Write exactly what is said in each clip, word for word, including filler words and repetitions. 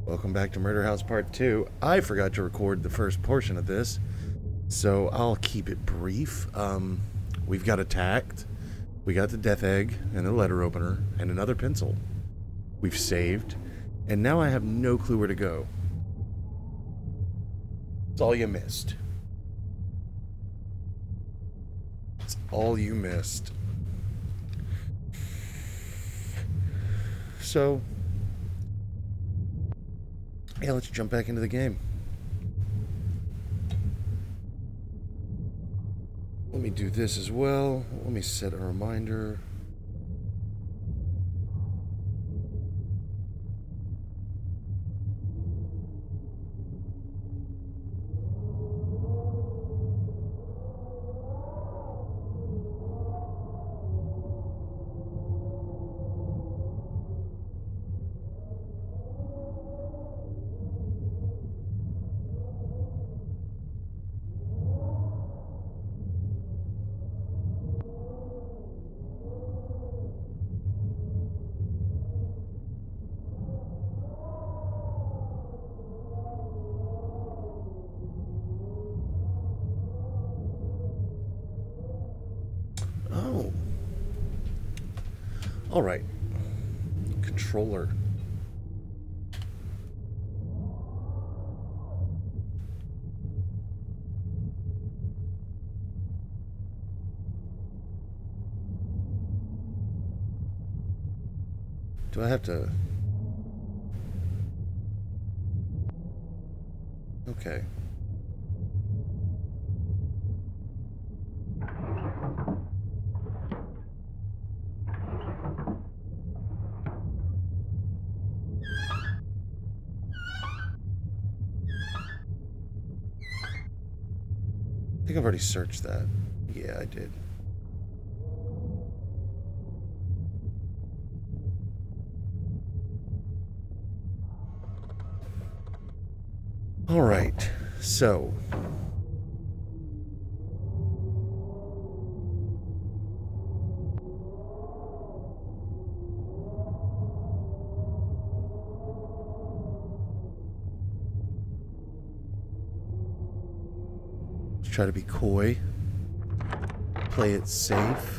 Welcome back to Murder House Part two. I forgot to record the first portion of this, so I'll keep it brief. Um, we've got attacked. We got the death egg and the letter opener and another pencil. We've saved, and now I have no clue where to go. It's all you missed. It's all you missed. So, yeah, let's jump back into the game. Let me do this as well. Let me set a reminder. Oh. All right. Controller. Do I have to... Okay. I think I've already searched that. Yeah, I did. All right. So, let's try to be coy. Play it safe.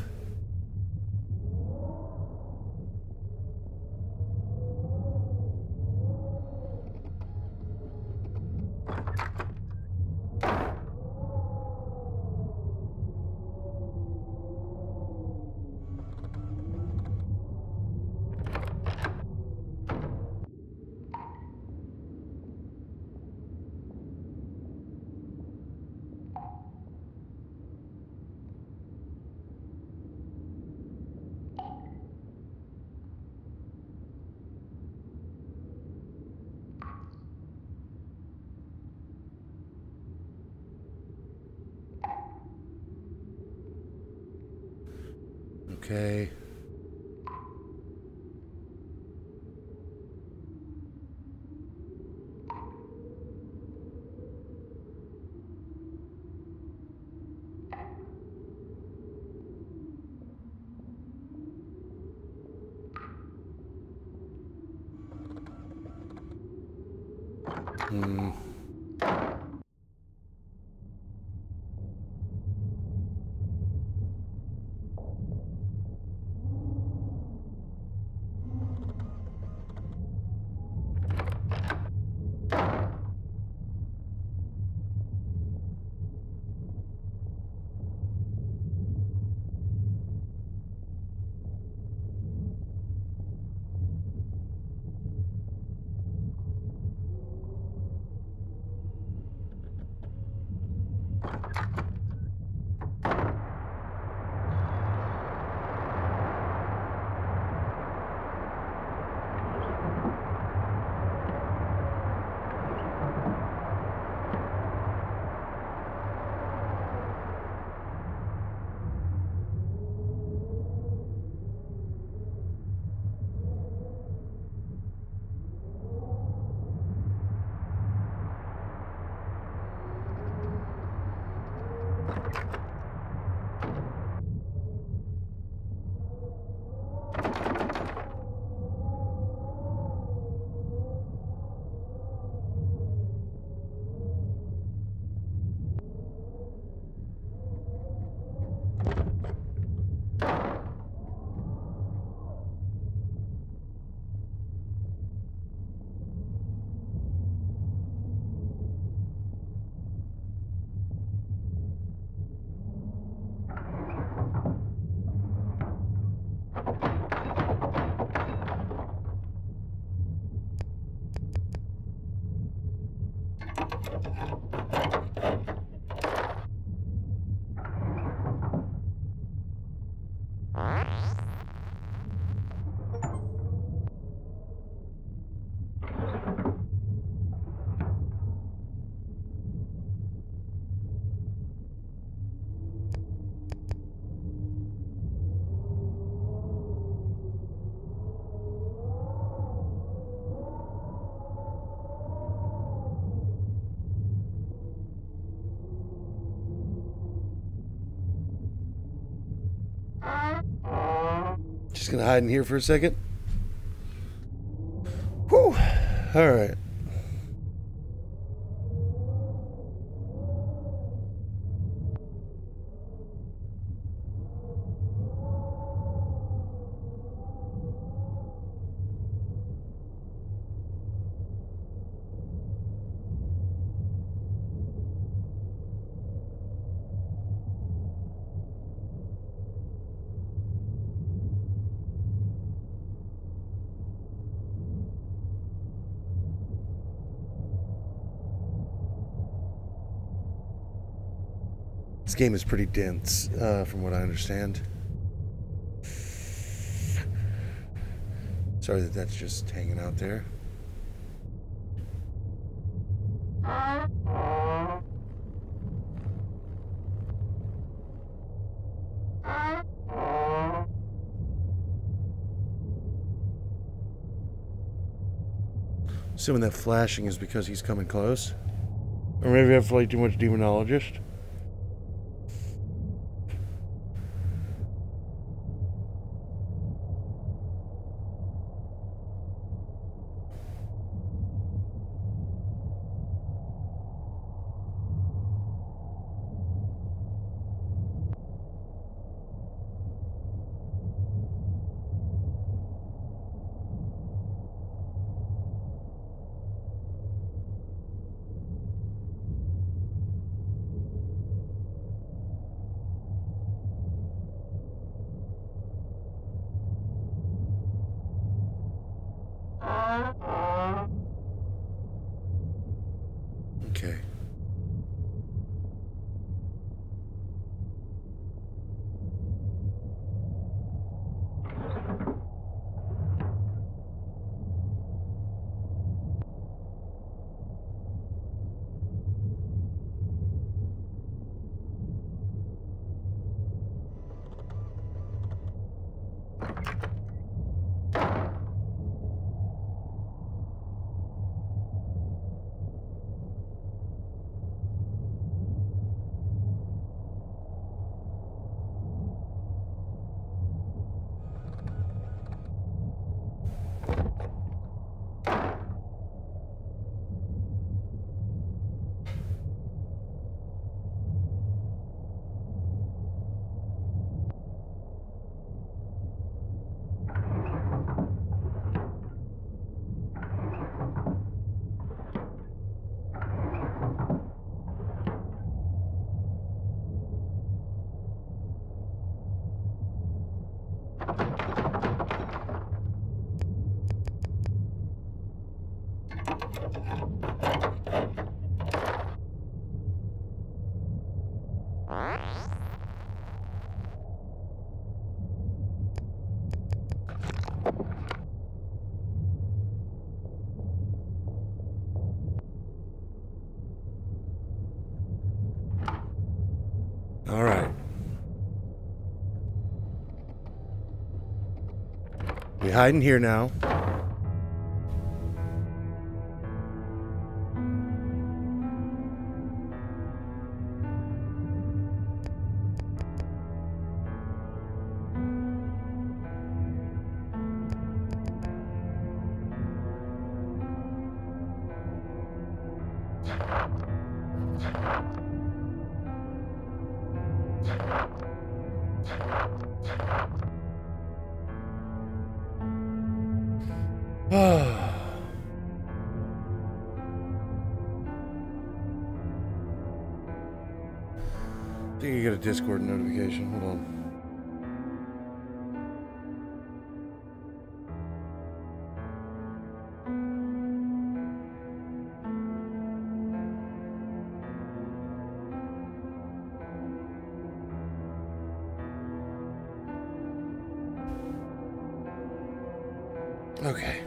Okay. Hmm. Just gonna hide in here for a second. Whew. All right. This game is pretty dense, uh, from what I understand. Sorry that that's just hanging out there. Assuming that flashing is because he's coming close. Or maybe I've played too much Demonologist. Okay. All right. We hide in here now. I think you get a Discord notification. Hold on. Okay.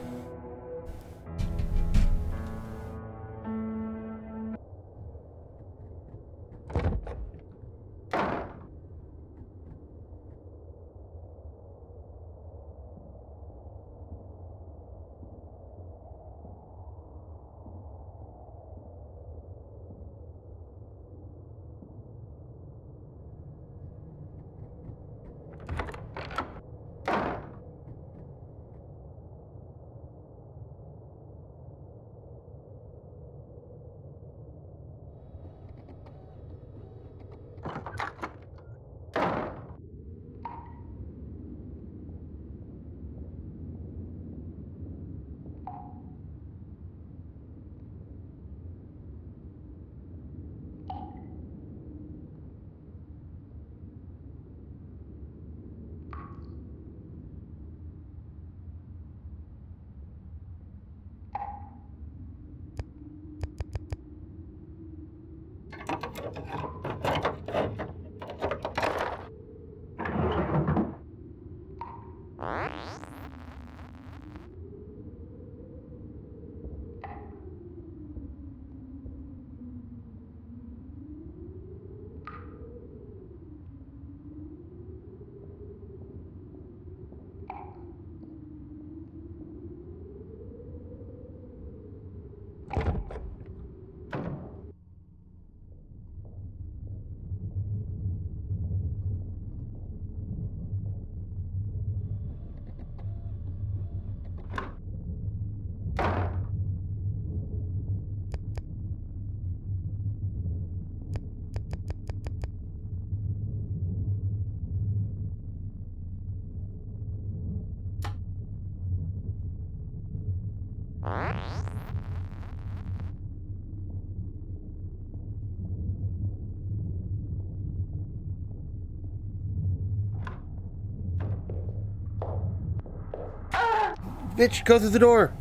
Bitch, go through the door.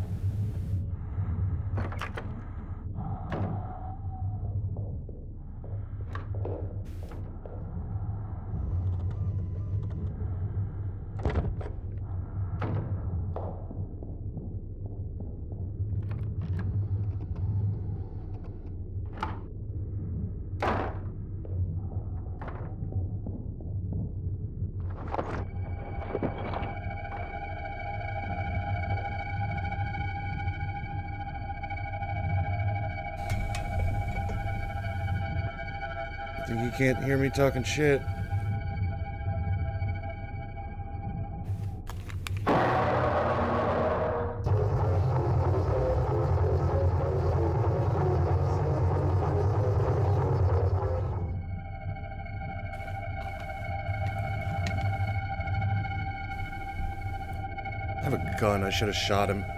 Think you can't hear me talking shit? I have a gun. I should have shot him.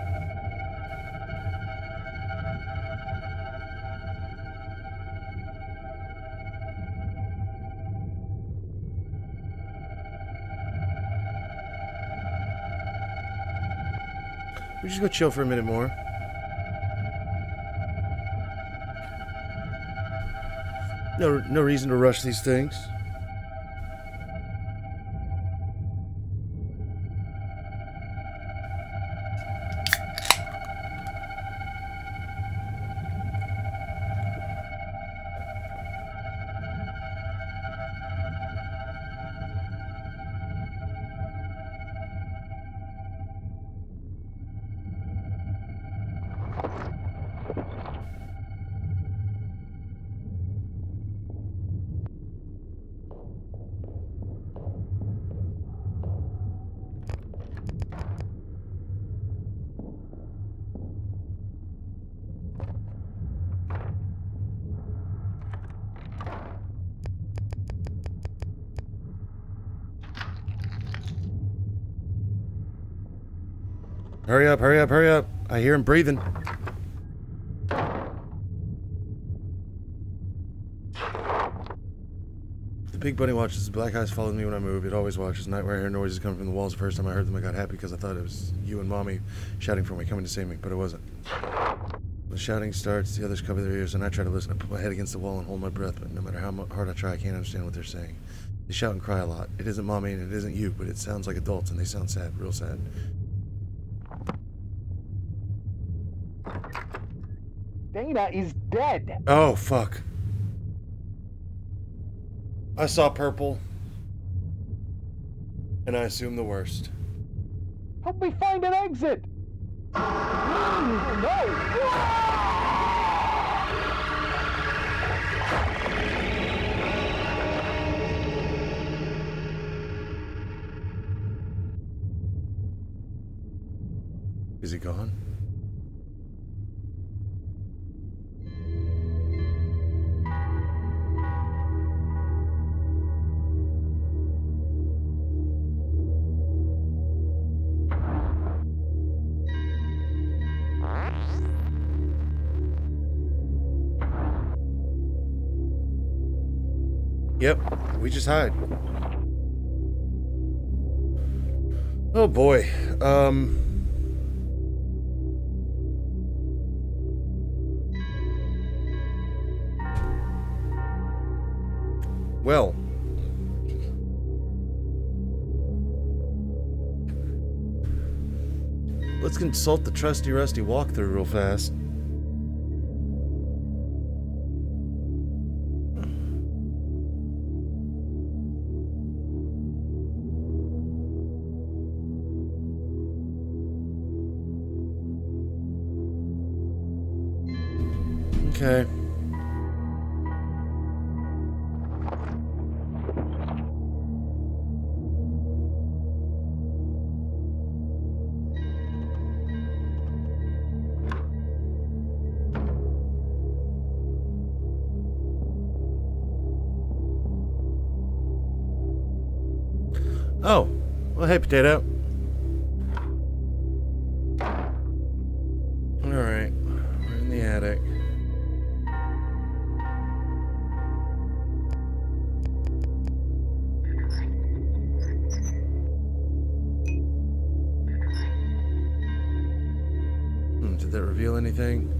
We just go chill for a minute more. No, no reason to rush these things. Hurry up, hurry up, hurry up. I hear him breathing. The big bunny watches. The black eyes followed me when I moved. It always watches. Night where I hear noises coming from the walls. The first time I heard them, I got happy because I thought it was you and Mommy shouting for me, coming to save me, but it wasn't. The shouting starts, the others cover their ears, and I try to listen. I put my head against the wall and hold my breath, but no matter how hard I try, I can't understand what they're saying. They shout and cry a lot. It isn't Mommy and it isn't you, but it sounds like adults, and they sound sad, real sad. Dana is dead. Oh, fuck. I saw purple. And I assume the worst. Help me find an exit. No! Is he gone? Yep, we just hide. Oh boy. Um... Well, let's consult the trusty rusty walkthrough real fast. Okay. Oh, well, hey, Potato. Alright, we're in the attic. Hmm, did that reveal anything?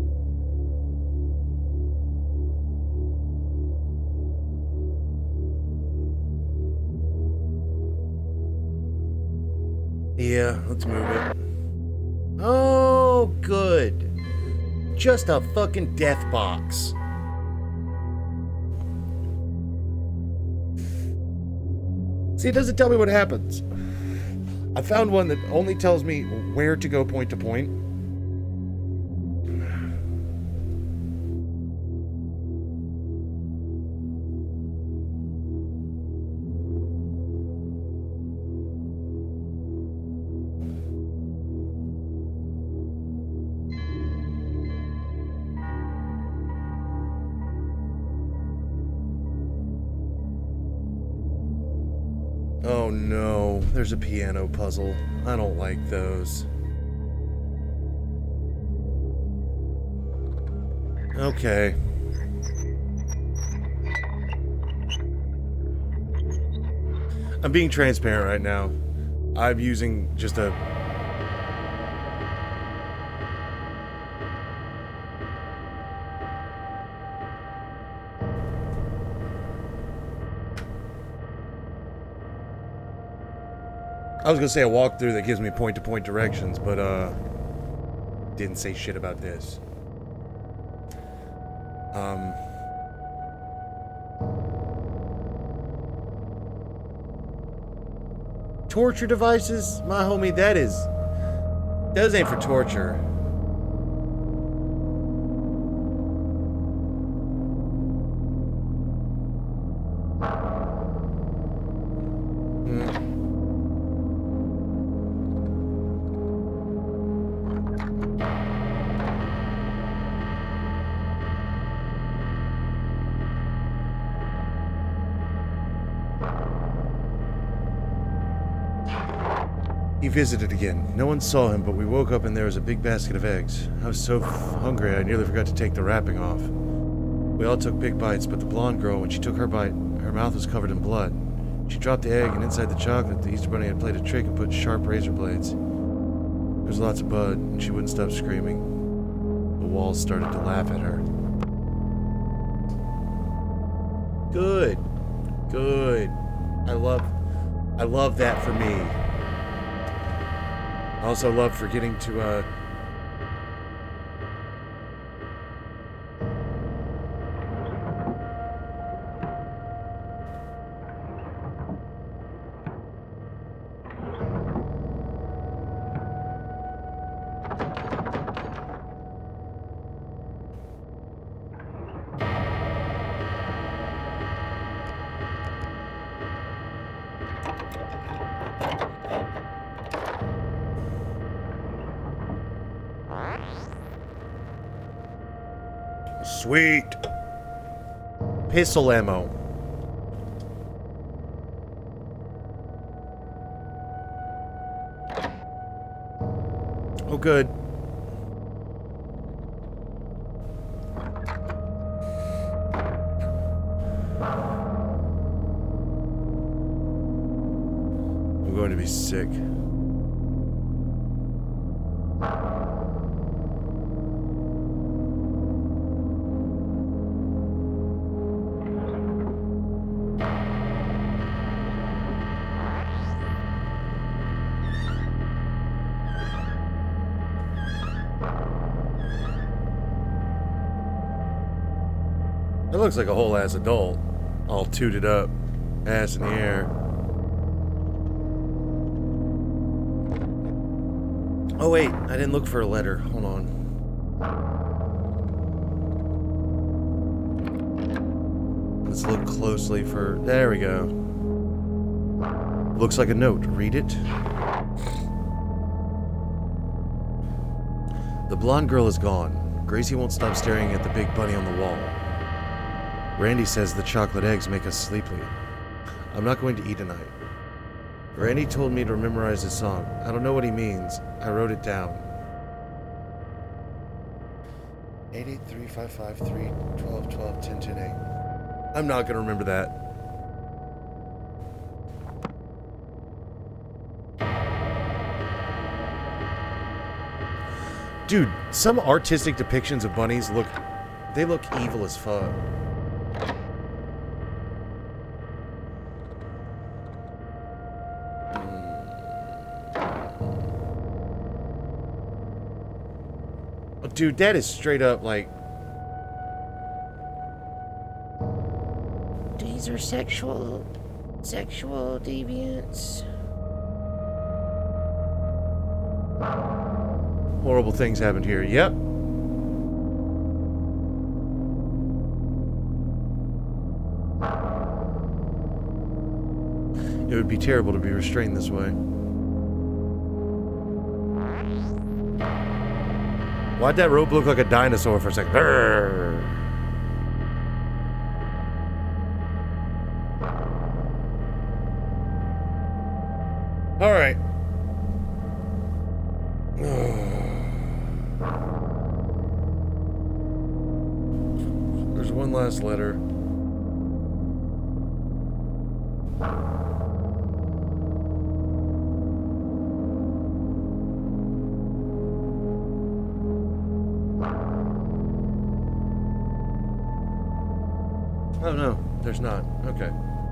Yeah, let's move it. Oh, good. Just a fucking death box. See, it doesn't tell me what happens. I found one that only tells me where to go point to point. Oh no, there's a piano puzzle. I don't like those. Okay. I'm being transparent right now. I'm using just a... I was gonna say a walkthrough that gives me point-to-point directions, but uh, didn't say shit about this. Um, torture devices, my homie. That is, those ain't for torture. He visited again. No one saw him, but we woke up and there was a big basket of eggs. I was so hungry I nearly forgot to take the wrapping off. We all took big bites, but the blonde girl, when she took her bite, her mouth was covered in blood. She dropped the egg, and inside the chocolate, the Easter Bunny had played a trick and put sharp razor blades. There was lots of blood, and she wouldn't stop screaming. The walls started to laugh at her. Good. Good. I love... I love that for me. I also love forgetting to, uh... Sweet. Pistol ammo. Oh, good. I'm going to be sick. That looks like a whole ass adult. All tooted up. Ass in the air. Oh wait, I didn't look for a letter. Hold on. Let's look closely for... There we go. Looks like a note. Read it. The blonde girl is gone. Gracie won't stop staring at the big bunny on the wall. Randy says the chocolate eggs make us sleepy. I'm not going to eat tonight. Randy told me to memorize his song. I don't know what he means. I wrote it down. eight eight three five five three one two one two one zero one zero eight. I'm not going to remember that. Dude, some artistic depictions of bunnies look... They look evil as fuck. Dude, that is straight up like... These are sexual... sexual deviants. Horrible things happened here. Yep. It would be terrible to be restrained this way. Why'd that rope look like a dinosaur for a second? Arrgh. All right. There's one last letter. Oh no, there's not. Okay.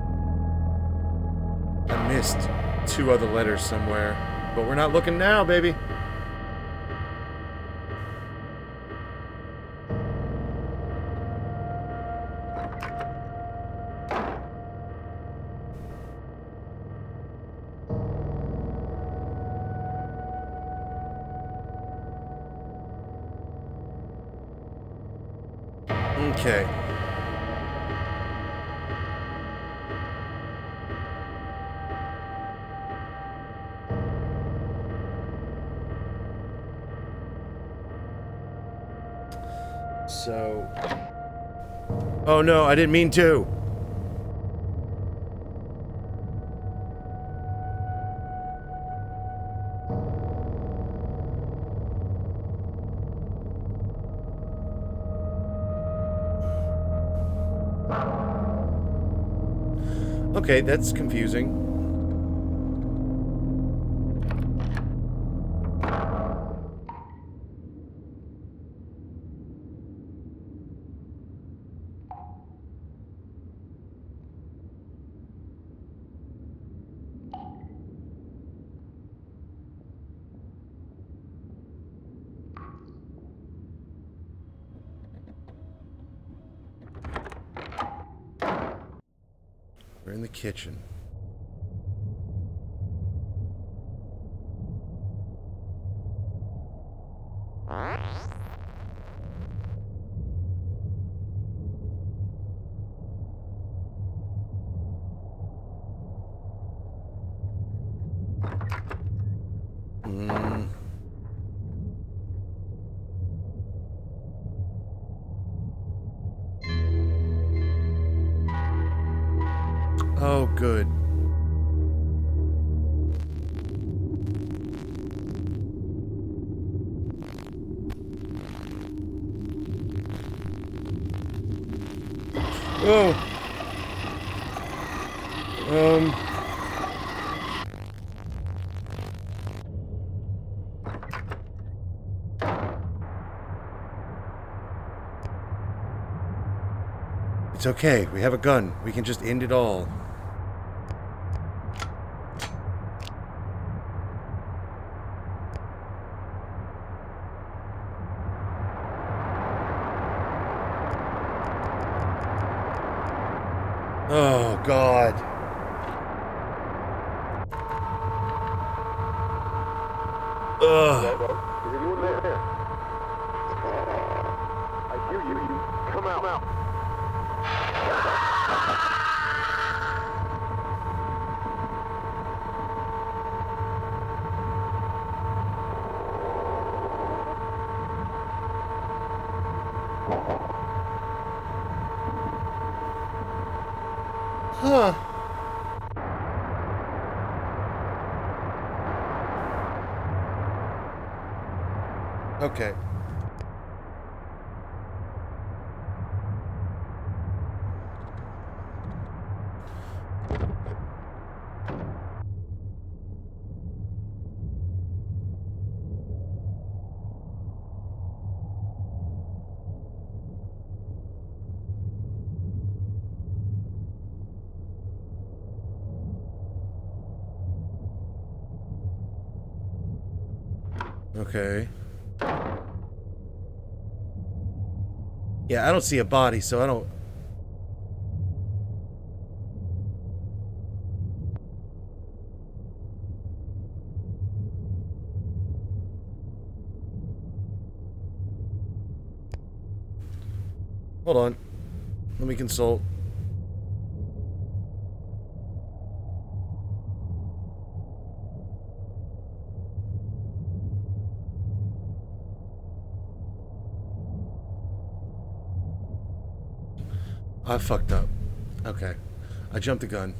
I missed two other letters somewhere, but we're not looking now, baby. Okay. So... Oh no, I didn't mean to! Okay, that's confusing. We're in the kitchen. Mm. Oh, good. Oh. Um. It's okay. We have a gun. We can just end it all. Oh, God. Ugh. Is anyone there? I hear you. You come out. Come out. Huh. Okay. Okay. Yeah, I don't see a body, so I don't... Hold on. Let me consult. I fucked up. Okay. I jumped the gun.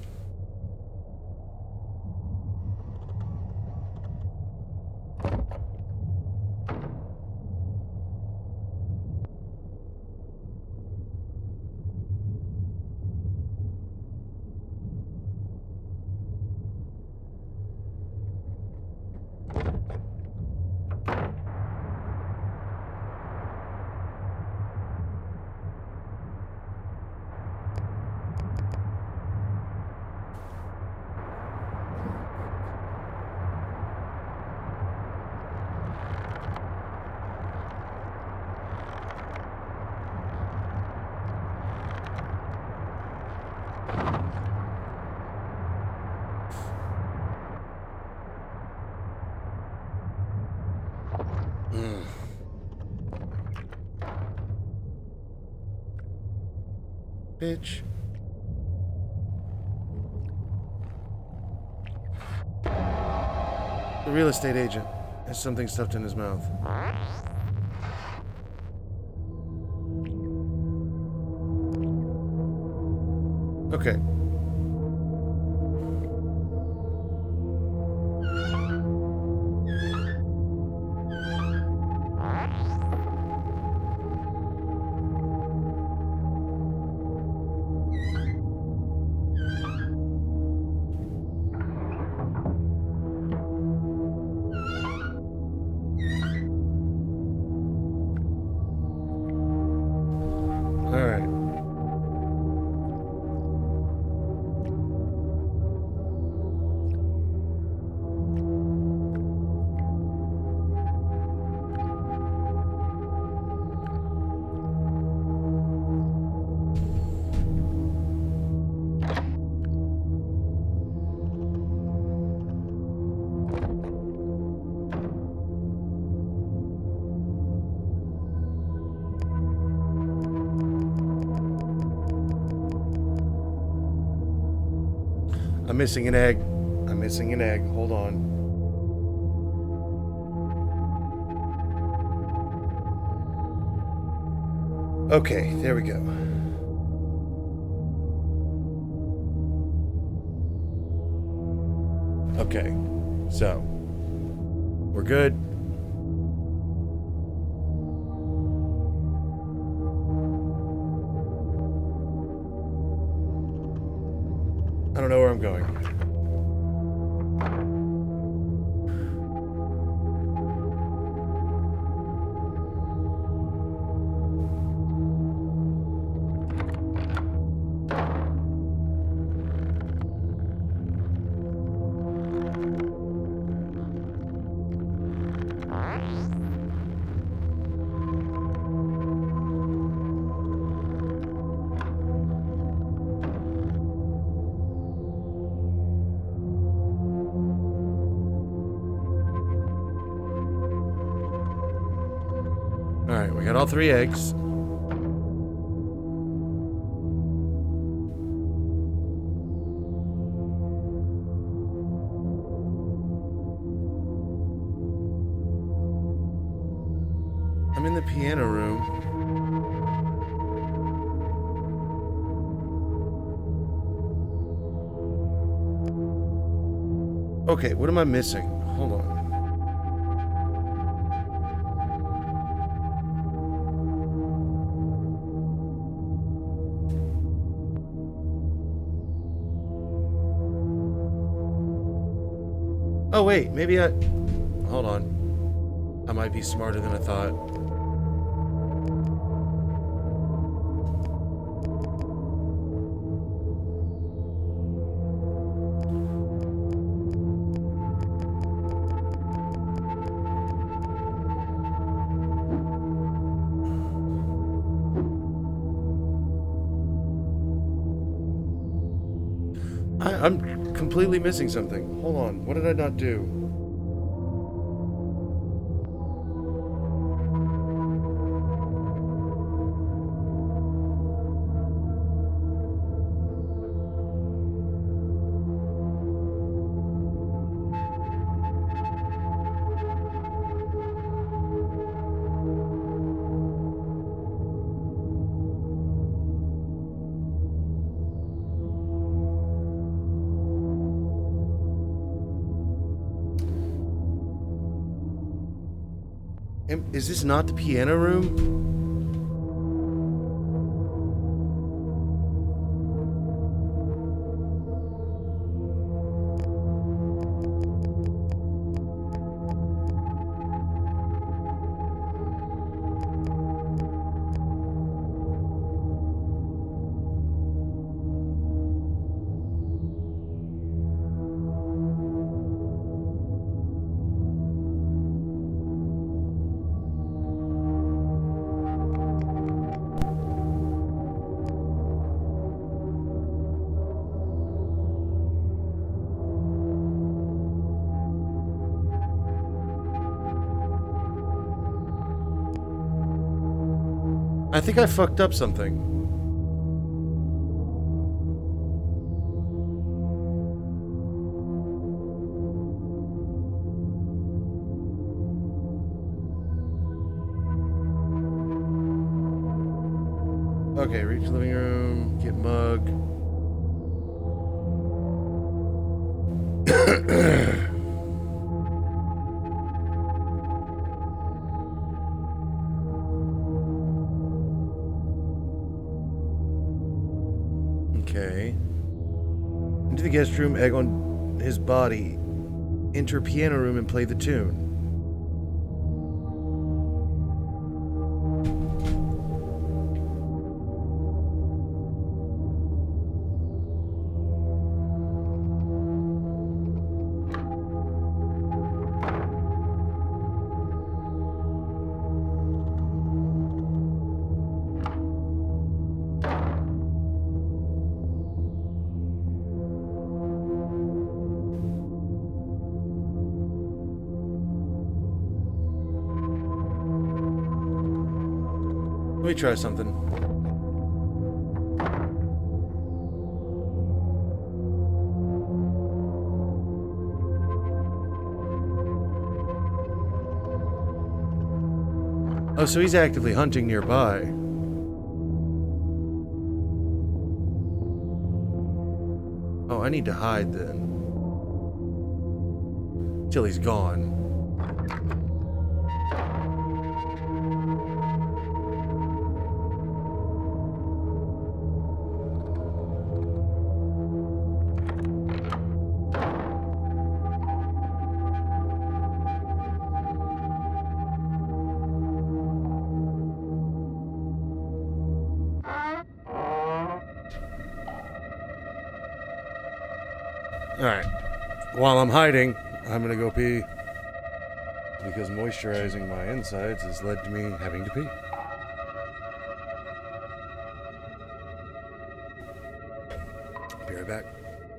Mm. Bitch. The real estate agent has something stuffed in his mouth. Okay. I'm missing an egg. I'm missing an egg. Hold on. Okay, there we go. Okay, so we're good. I don't know where I'm going. Alright, we got all three eggs. I'm in the piano room. Okay, what am I missing? Hold on. Oh wait, maybe I... Hold on. I might be smarter than I thought. I, I'm completely missing something. Hold on. What did I not do? Am- Is this not the piano room? I think I fucked up something. Okay, reach living room, get mug. Okay. Into the guest room, egg on his body. Enter piano room and play the tune. Let me try something. Oh, so he's actively hunting nearby. Oh, I need to hide then. till he's gone. Alright. While I'm hiding, I'm gonna go pee. Because moisturizing my insides has led to me having to pee. Be right back.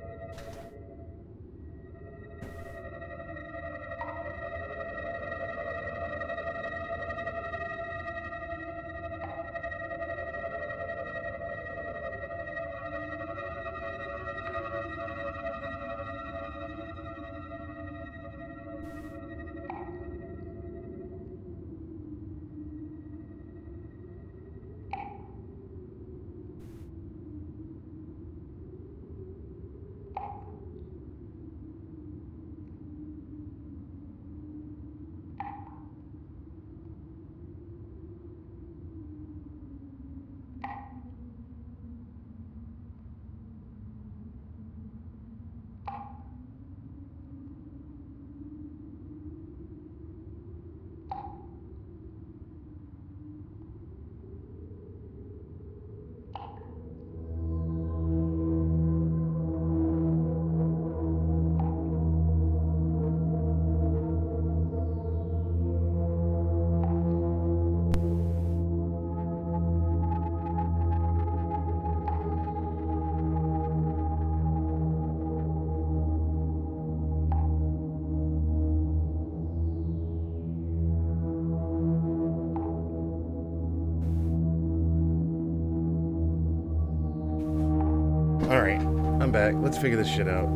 Alright, I'm back. Let's figure this shit out.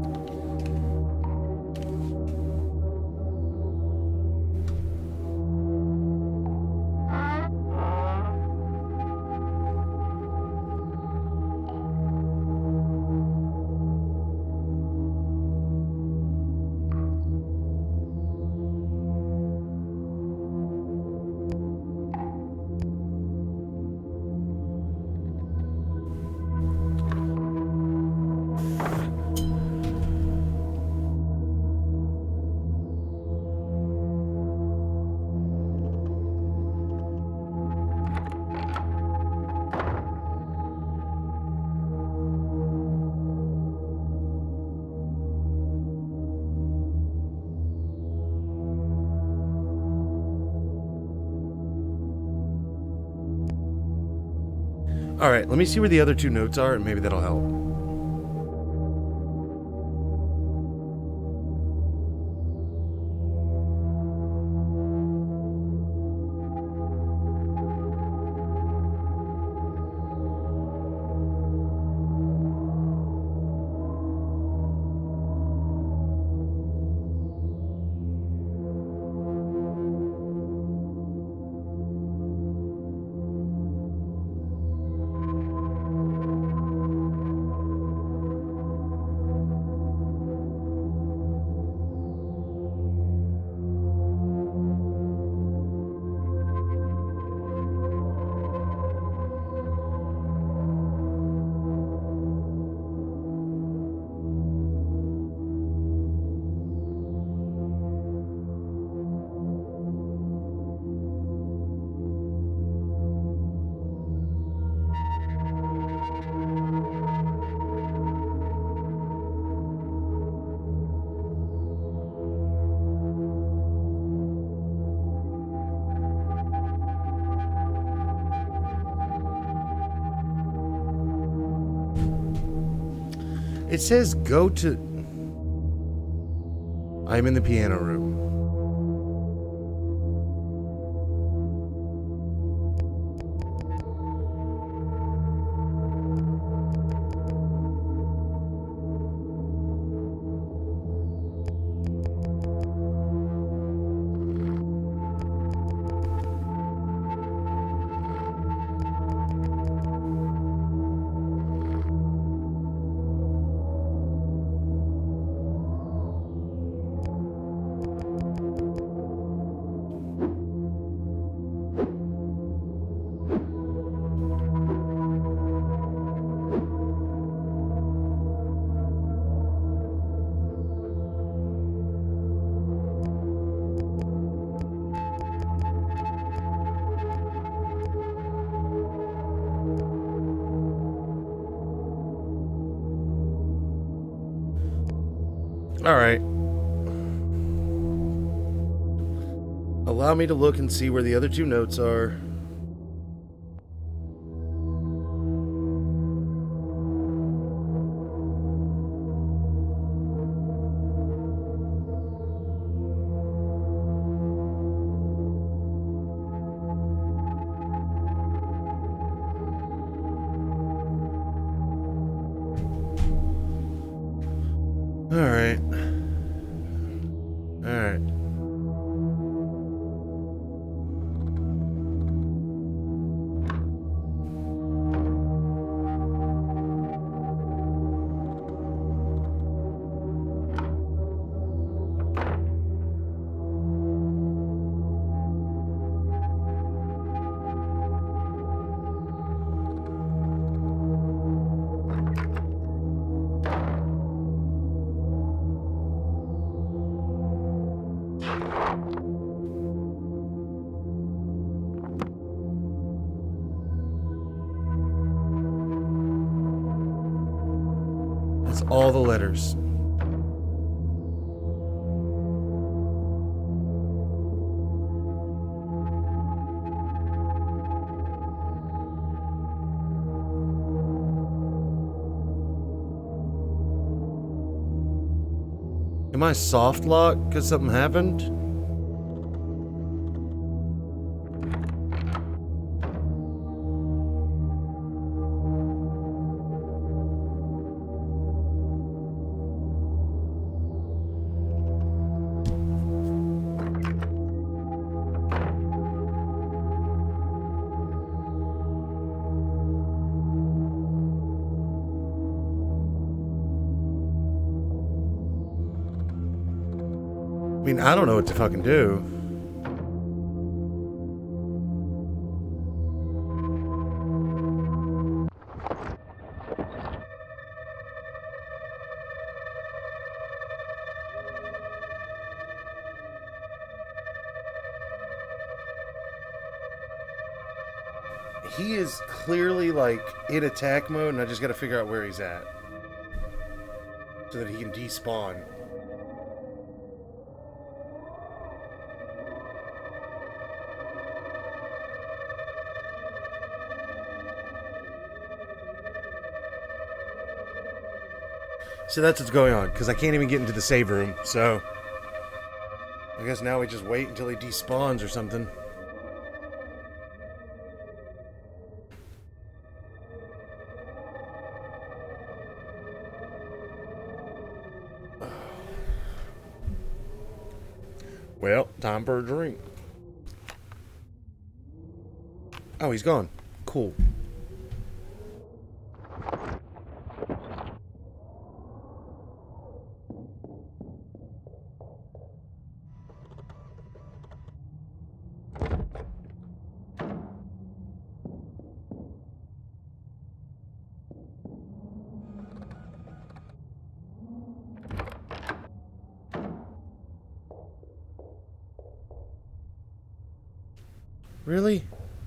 Alright, let me see where the other two notes are, and maybe that'll help. It says go to... I'm in the piano room. All right. Allow me to look and see where the other two notes are. All right. All right. That's all the letters. Am I soft locked because something happened? I mean, I don't know what to fucking do. He is clearly like in attack mode, and I just gotta figure out where he's at so that he can despawn. So that's what's going on, because I can't even get into the save room, so I guess now we just wait until he despawns or something. Well, time for a drink. Oh, he's gone. Cool. Really?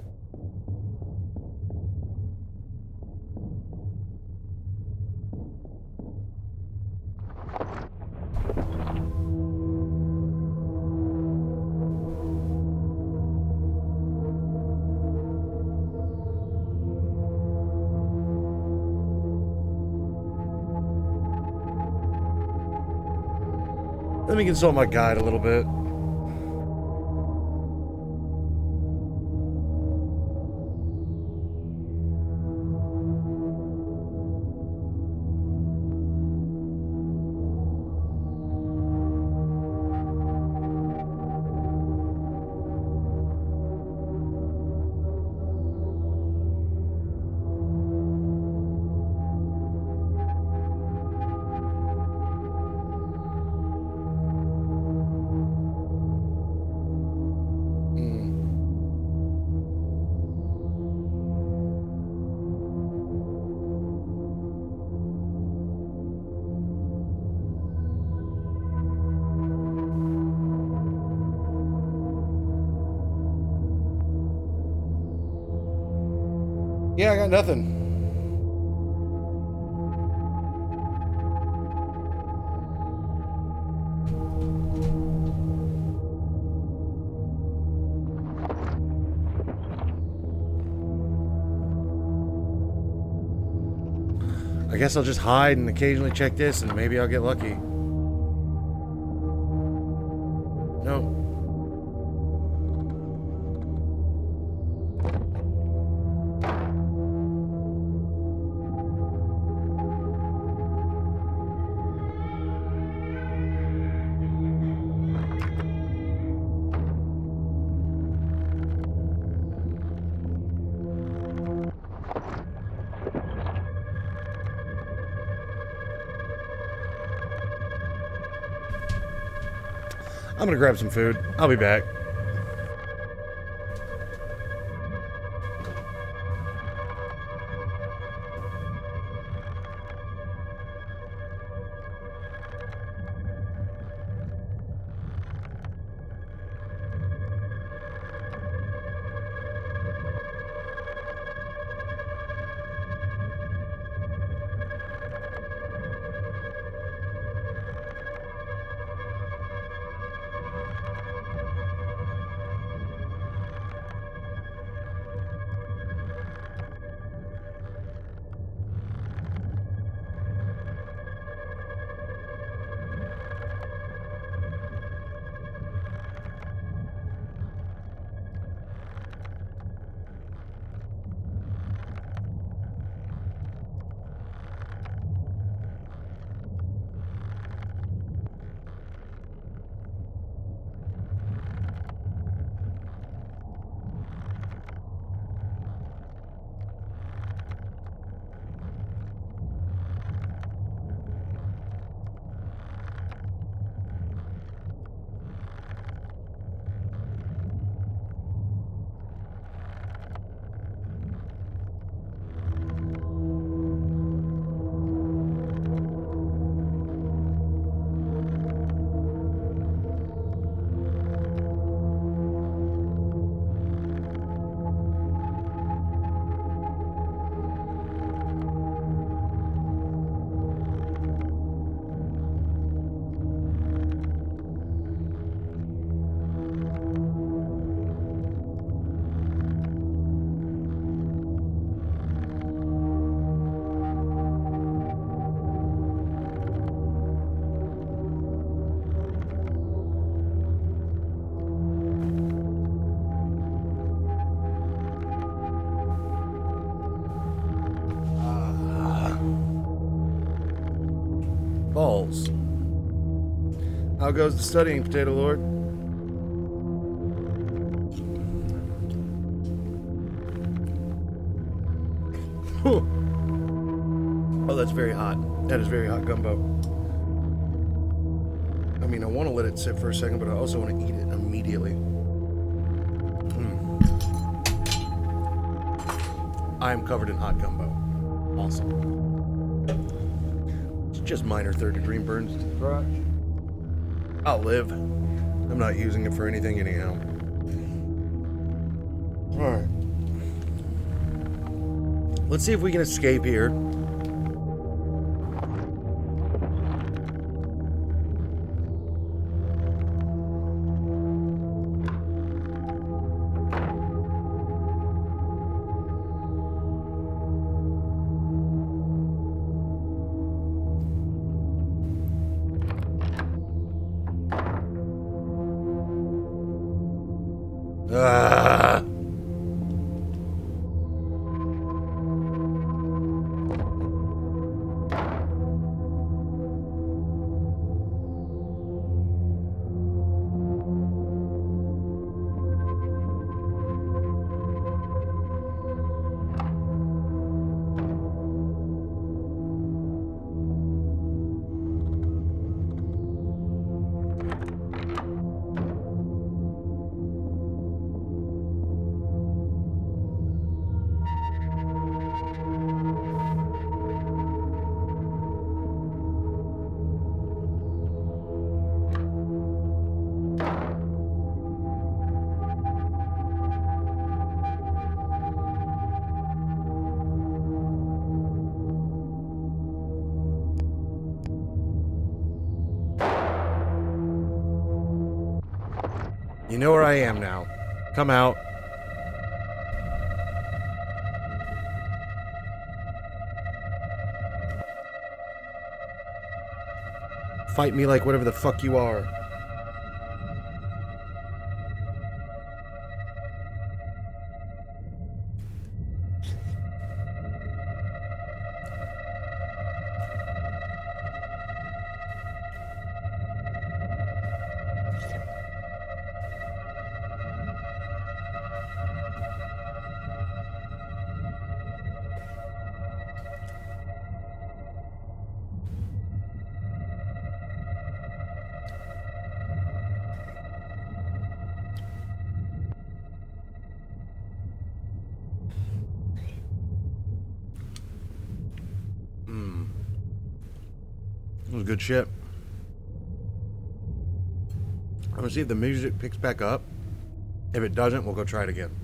Let me consult my guide a little bit. Yeah, I got nothing. I guess I'll just hide and occasionally check this, and maybe I'll get lucky. No. I'm gonna grab some food. I'll be back. Balls. How goes the studying, Potato Lord? Oh, that's very hot. That is very hot gumbo. I mean, I want to let it sit for a second, but I also want to eat it immediately. Mm. I am covered in hot gumbo. Awesome. Just minor third degree burns to the crotch. I'll live. I'm not using it for anything anyhow. Alright. Let's see if we can escape here. Ah. You know where I am now. Come out. Fight me like whatever the fuck you are. That was good shit. I'm gonna see if the music picks back up. If it doesn't, we'll go try it again.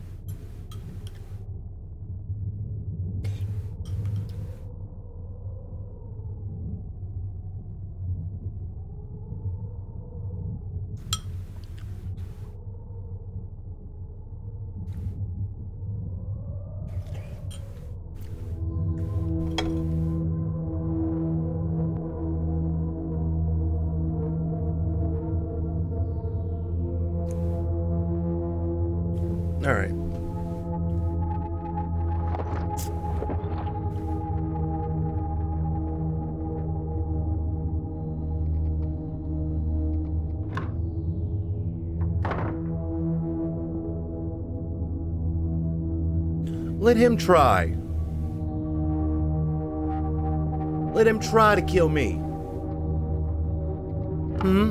All right. Let him try. Let him try to kill me. Hmm?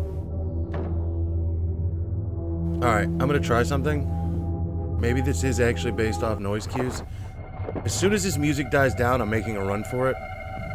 Alright, I'm gonna try something. Maybe this is actually based off noise cues. As soon as this music dies down, I'm making a run for it.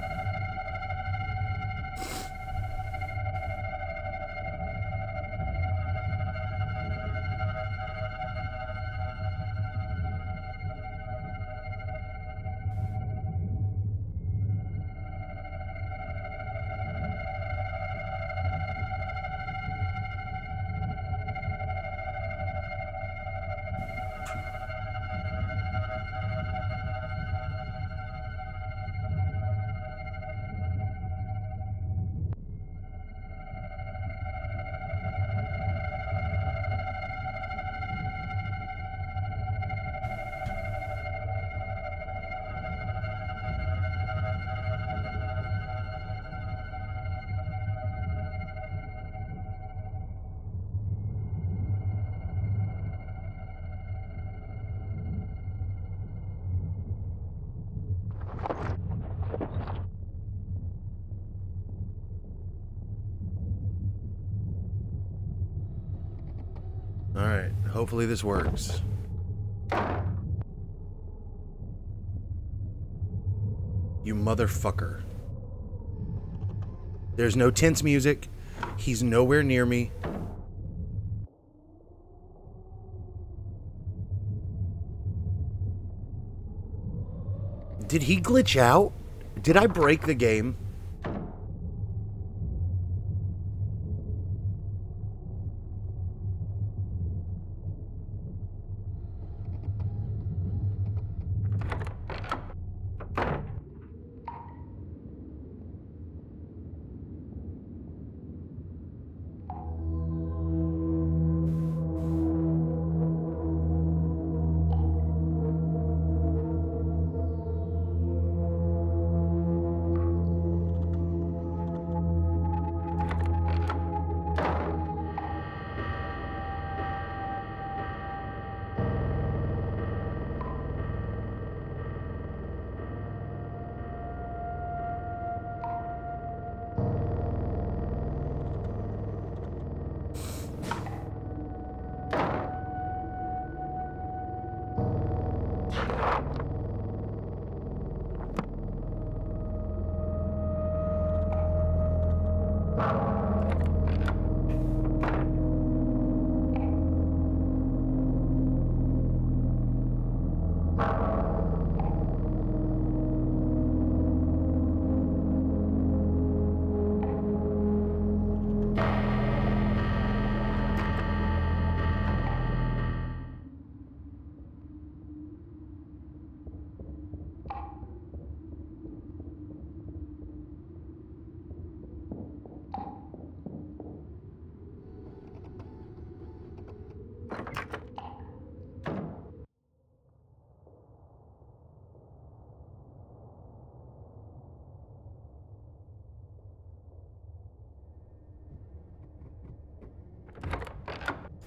Alright, hopefully this works. You motherfucker. There's no tense music. He's nowhere near me. Did he glitch out? Did I break the game?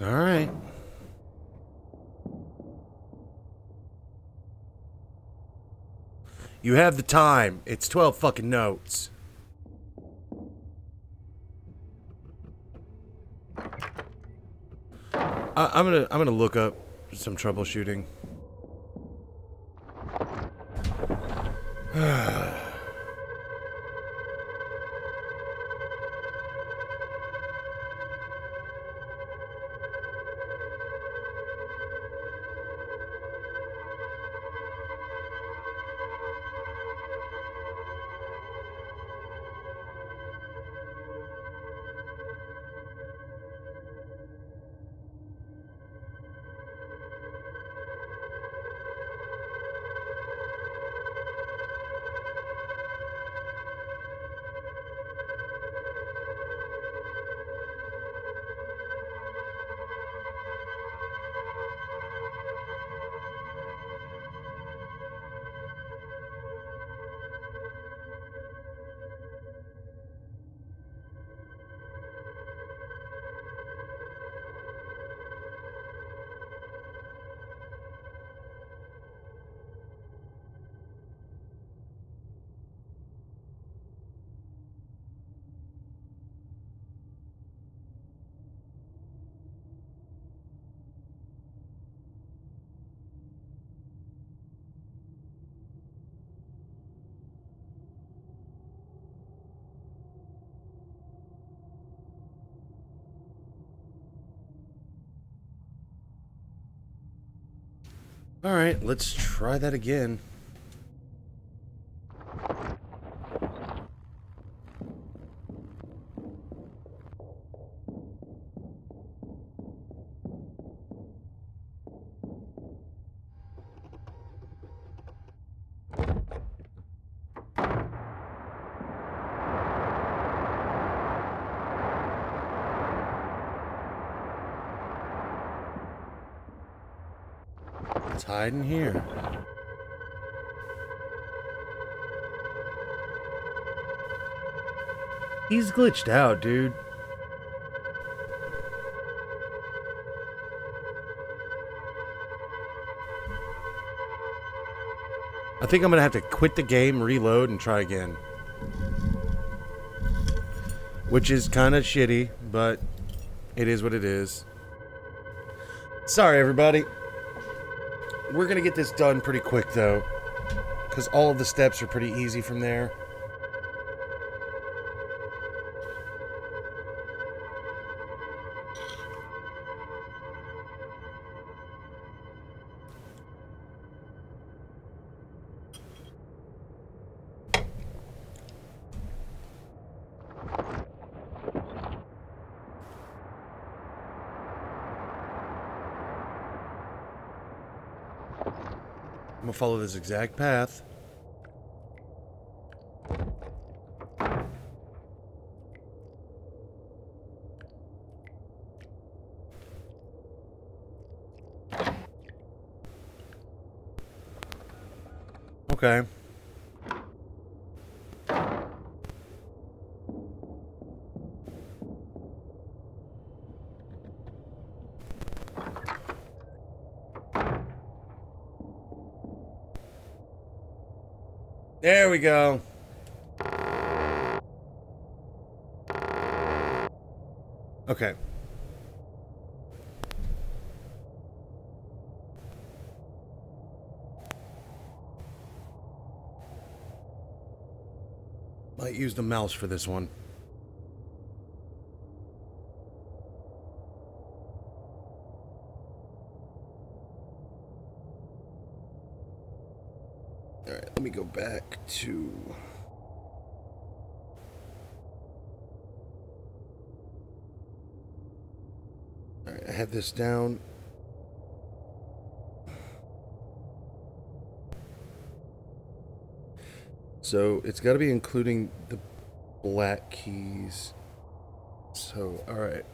All right. You have the time. It's twelve fucking notes. I, I'm gonna I'm gonna look up some troubleshooting. All right, let's try that again. It's hiding here. He's glitched out, dude. I think I'm gonna have to quit the game, reload, and try again. Which is kind of shitty, but it is what it is. Sorry, everybody. We're gonna get this done pretty quick, though, because all of the steps are pretty easy from there. I'm gonna follow this exact path. Okay. There we go. Okay. Might use the mouse for this one. Alright, let me go back to... Alright, I have this down. So, it's got to be including the black keys. So, alright.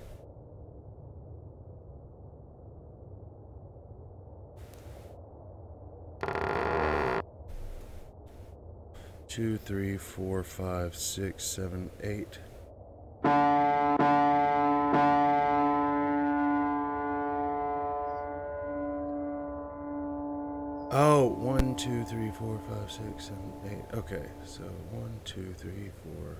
Two, three, four, five, six, seven, eight. Oh, one, two, three, four, five, six, seven, eight. Okay, so one, two, three, four,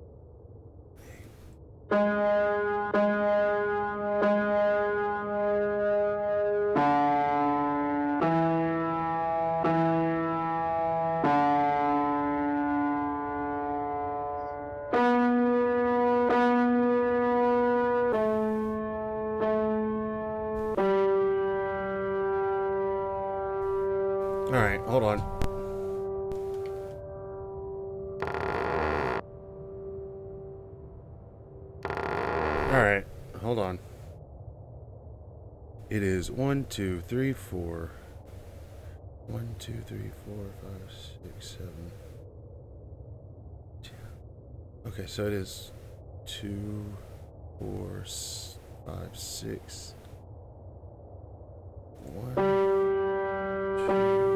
all right, hold on. All right, hold on. It is one, two, three, four. One, two, three, four, five, six, seven. Ten. Okay, so it is two, four, s- five, six. One, two,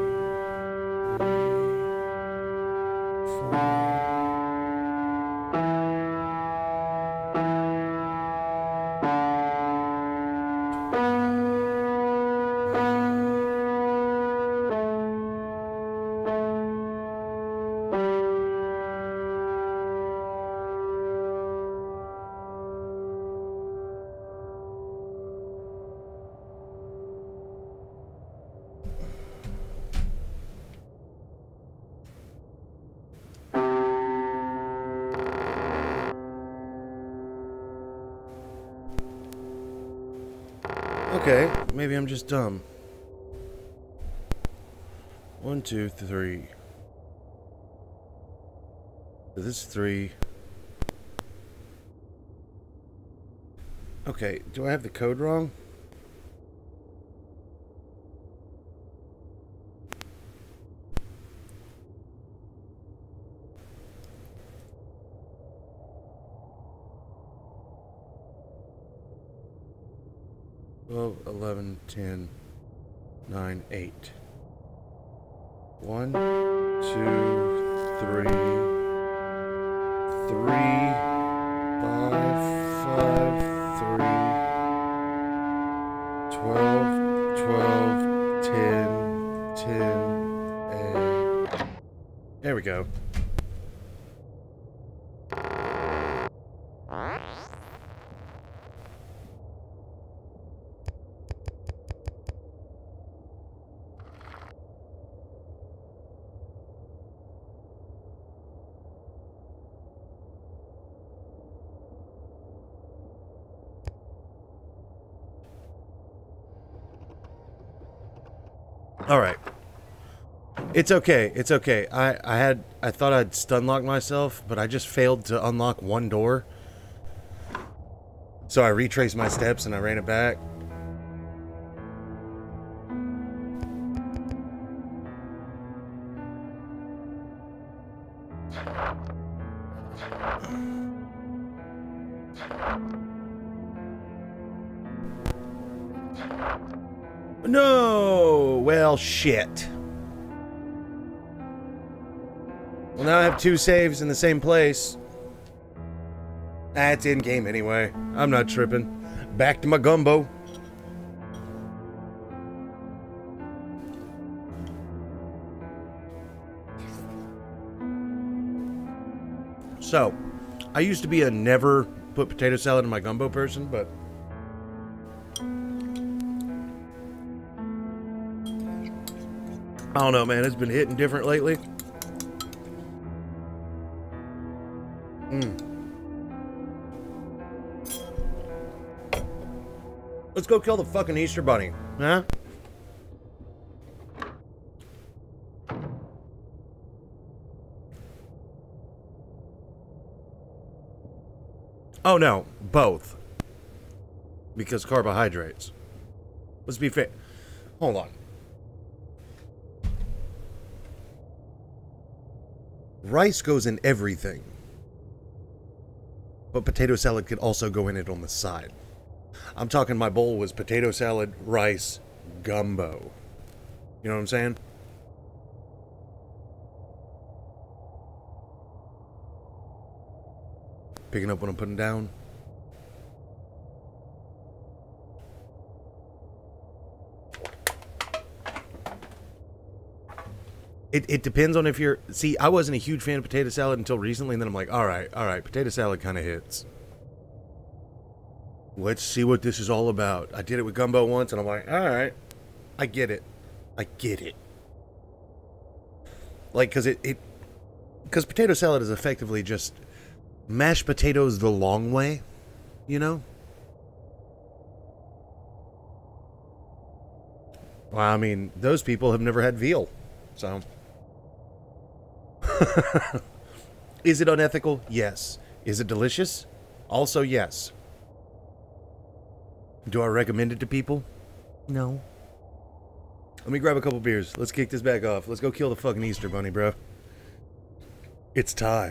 three, four. Okay, maybe I'm just dumb. One, two, three. So this is three. Okay, do I have the code wrong? twelve, eleven, ten, nine, eight. One, two, three, three, five, five, three, twelve, twelve, ten, ten, and there we go. All right. It's okay. It's okay. I, I had I thought I'd stun lock myself, but I just failed to unlock one door. So I retraced my steps and I ran it back. No! Well, shit. Well, now I have two saves in the same place. Ah, it's in-game anyway. I'm not tripping. Back to my gumbo. So, I used to be a never put potato salad in my gumbo person, but I don't know, man. It's been hitting different lately. Mm. Let's go kill the fucking Easter Bunny, huh? Oh no, both. Because carbohydrates. Let's be fair. Hold on. Rice goes in everything. But potato salad could also go in it on the side. I'm talking my bowl was potato salad, rice, gumbo. You know what I'm saying? Picking up what I'm putting down. It, it depends on if you're... See, I wasn't a huge fan of potato salad until recently, and then I'm like, all right, all right, potato salad kind of hits. Let's see what this is all about. I did it with gumbo once, and I'm like, all right, I get it. I get it. Like, because it... it because potato salad is effectively just mashed potatoes the long way, you know? Well, I mean, those people have never had veal, so... Is it unethical? Yes. Is it delicious? Also, yes. Do I recommend it to people? No. Let me grab a couple beers. Let's kick this back off. Let's go kill the fucking Easter Bunny, bro. It's time.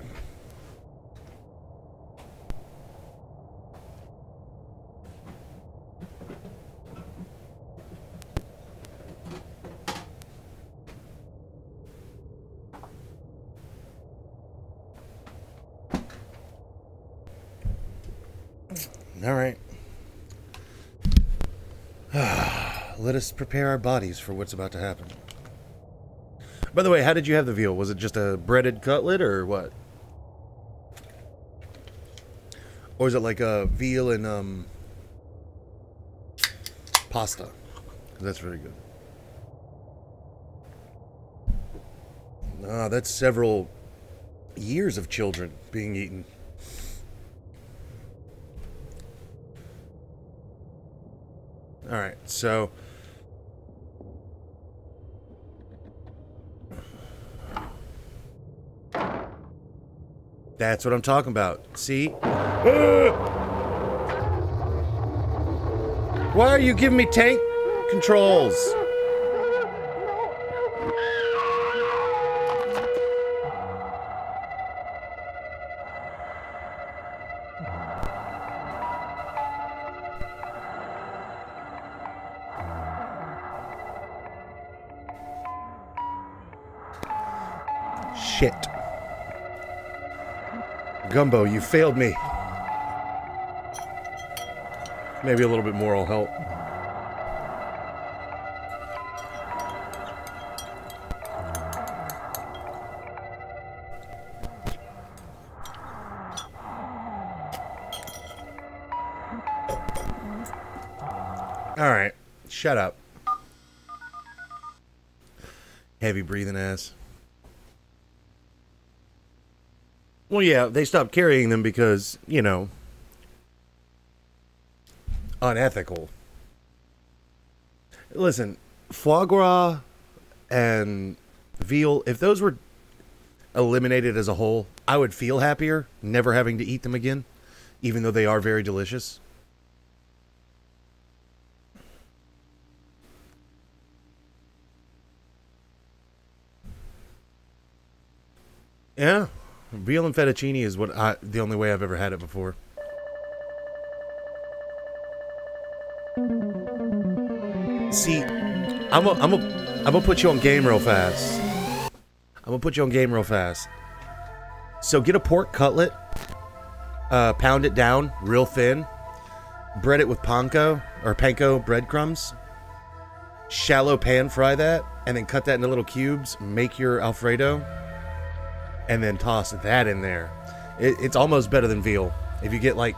All right. Let us prepare our bodies for what's about to happen. By the way, how did you have the veal? Was it just a breaded cutlet or what? Or is it like a veal and um, pasta? That's very good. Ah, that's several years of children being eaten. All right, so that's what I'm talking about. See? Why are you giving me tank controls? Shit. Gumbo, you failed me. Maybe a little bit more will help. All right, shut up. Heavy breathing ass. Well, yeah, they stopped carrying them because, you know, unethical. Listen, foie gras and veal, if those were eliminated as a whole, I would feel happier never having to eat them again, even though they are very delicious. Yeah. Veal and fettuccine is what I, the only way I've ever had it before. See, I'm gonna I'm a, I'm gonna put you on game real fast. I'm gonna put you on game real fast. So get a pork cutlet, uh, pound it down real thin, bread it with panko or panko breadcrumbs, shallow pan fry that, and then cut that into little cubes. Make your Alfredo. And then toss that in there. It, it's almost better than veal. If you get like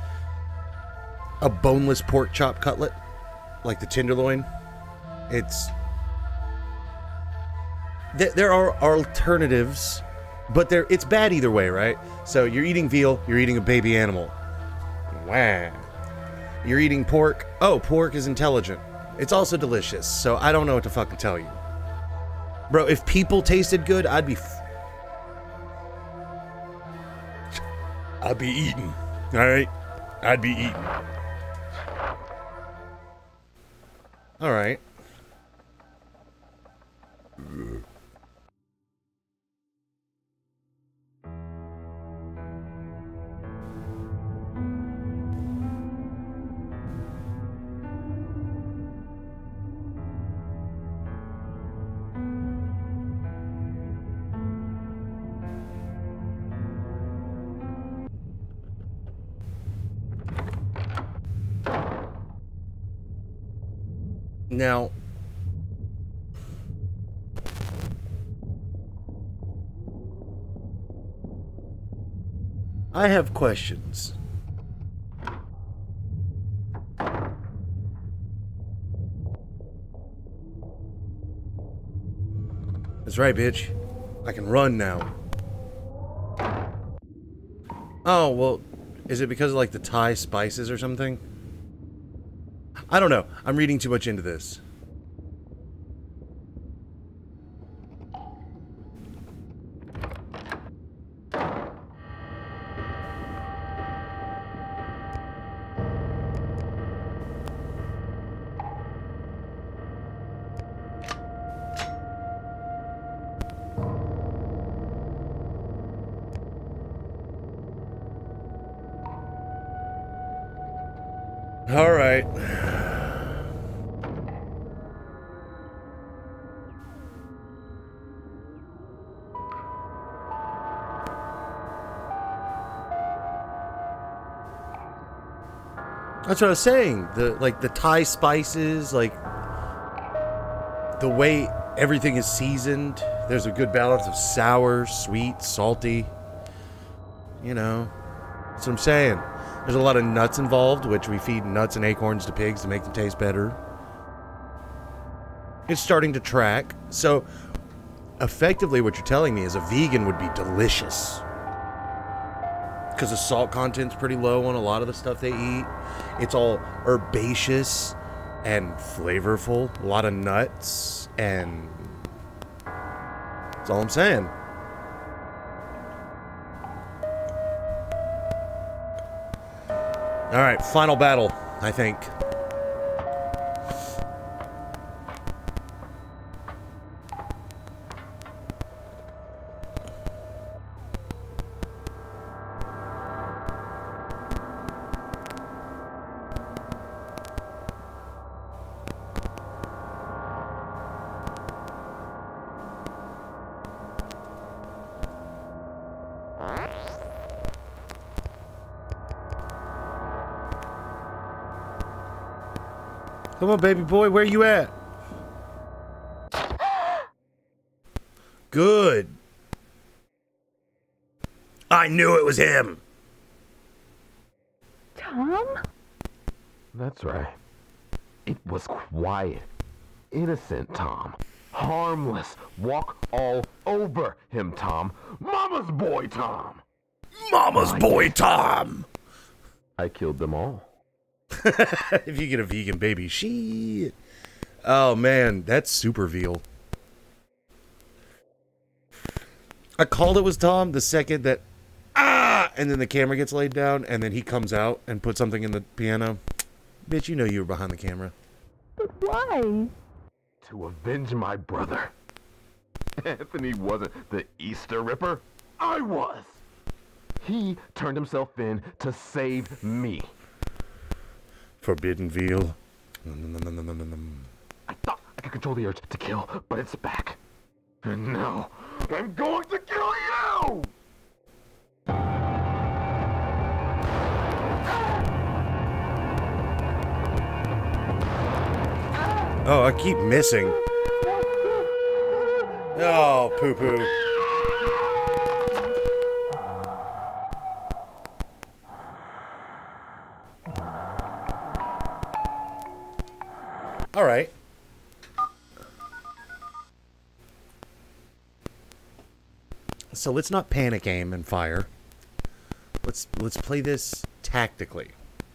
a boneless pork chop cutlet, like the tenderloin, it's... Th there are alternatives, but there it's bad either way, right? So you're eating veal, you're eating a baby animal. Wow. You're eating pork. Oh, pork is intelligent. It's also delicious, so I don't know what to fucking tell you. Bro, if people tasted good, I'd be... F I'd be eating, all right? I'd be eating. All right. Now, I have questions. That's right, bitch. I can run now. Oh, well, is it because of, like, the Thai spices or something? I don't know. I'm reading too much into this. All right. That's what I was saying. The like the Thai spices, like the way everything is seasoned. There's a good balance of sour, sweet, salty. You know, that's what I'm saying. There's a lot of nuts involved, which we feed nuts and acorns to pigs to make them taste better. It's starting to track. So, effectively what you're telling me is a vegan would be delicious. Because the salt content's pretty low on a lot of the stuff they eat. It's all herbaceous and flavorful. A lot of nuts and... That's all I'm saying. Alright, final battle, I think. Come on, baby boy, where you at? Good. I knew it was him. Tom? That's right. It was quiet. Innocent Tom. Harmless. Walk all over him, Tom. Mama's boy, Tom. Mama's boy, Tom. I killed them all. If you get a vegan baby, shit. Oh man, that's super veal. I called it was Tom the second that ah, and then the camera gets laid down, and then he comes out and puts something in the piano. Bitch, you know you were behind the camera. But why? To avenge my brother. Anthony wasn't the Easter Ripper. I was. He turned himself in to save me. Forbidden veal. I thought I could control the urge to kill, but it's back. And now, I'm going to kill you! Oh, I keep missing. Oh, poo-poo. All right. So let's not panic aim and fire. Let's let's play this tactically.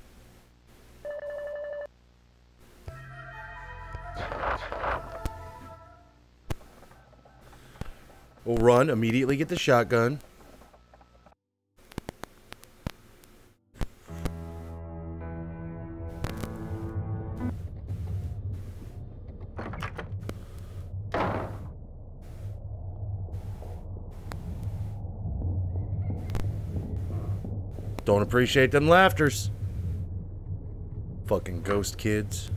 We'll run, immediately get the shotgun. Don't appreciate them laughters. Fucking ghost kids.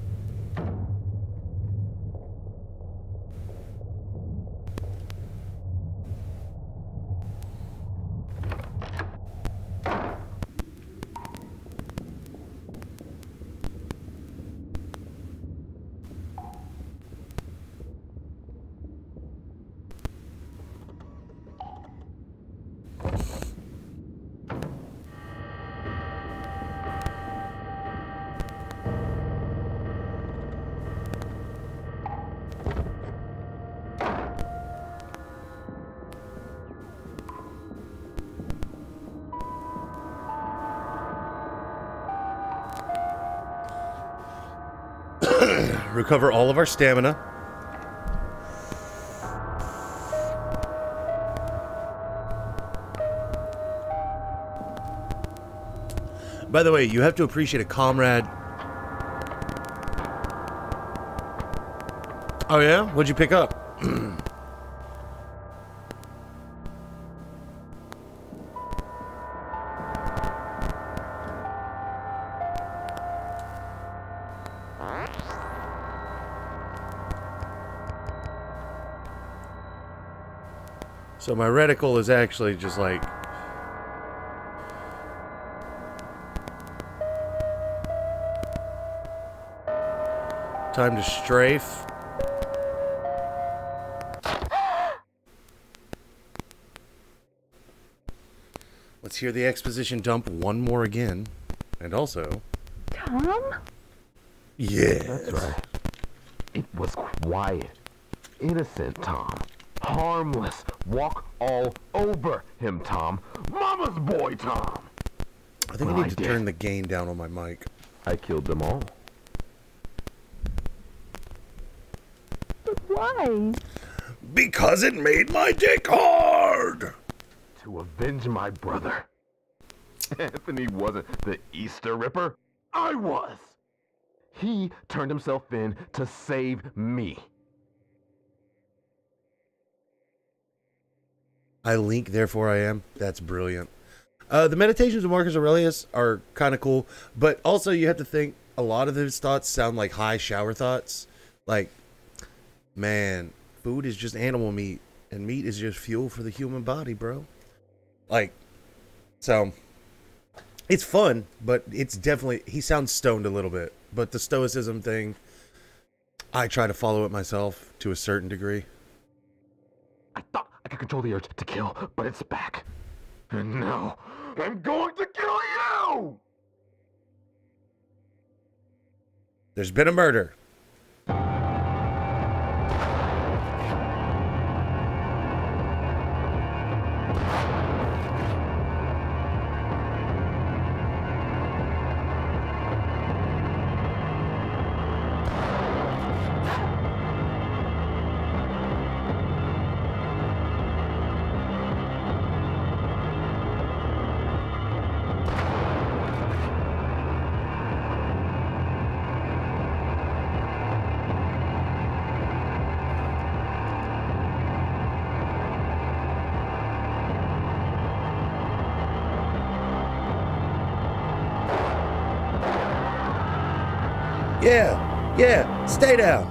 recover all of our stamina. By the way, you have to appreciate a comrade. Oh yeah? What'd you pick up? So my reticle is actually just like... time to strafe. Let's hear the exposition dump one more again. And also... Tom? Yeah. That's right. It was quiet. Innocent Tom. Harmless. Walk all over him, Tom. Mama's boy, Tom. I think Well, I I need to did. turn the gain down on my mic. I killed them all. But why? Because it made my dick hard! To avenge my brother. Anthony wasn't the Easter Ripper. I was. He turned himself in to save me. I link, therefore I am. That's brilliant. Uh, the meditations of Marcus Aurelius are kind of cool, but also you have to think a lot of his thoughts sound like high shower thoughts. Like, man, food is just animal meat, and meat is just fuel for the human body, bro. Like, so, it's fun, but it's definitely, he sounds stoned a little bit. But the stoicism thing, I try to follow it myself to a certain degree. I thought I could control the urge to kill, but it's back. And now, I'm going to kill you! There's been a murder. Yeah, yeah, stay down.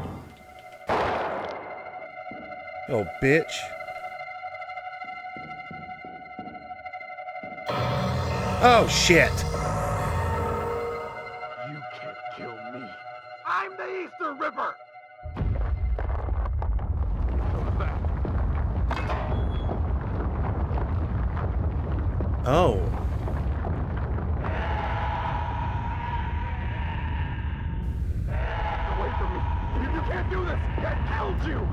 Oh, bitch. Oh, shit. You can't kill me. I'm the Easter Ripper! What was that? Oh. Away from me! You, you can't do this! I killed you!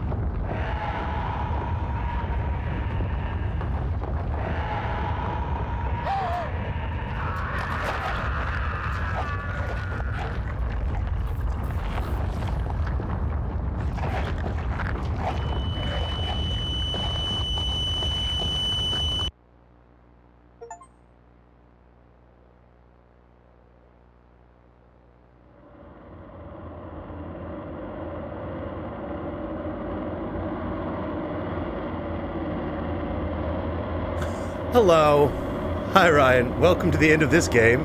Hello. Hi, Ryan. Welcome to the end of this game.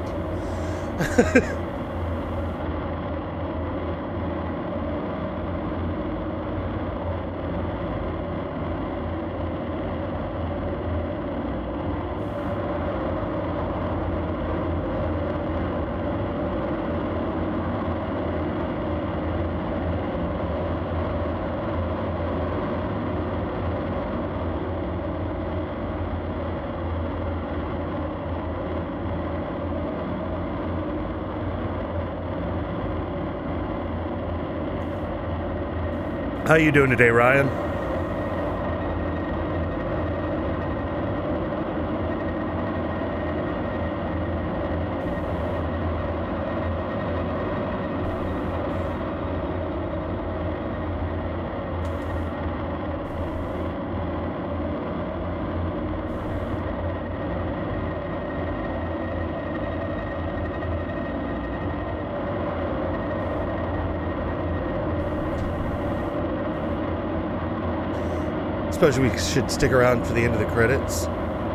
How you doing today, Ryan? Suppose we should stick around for the end of the credits.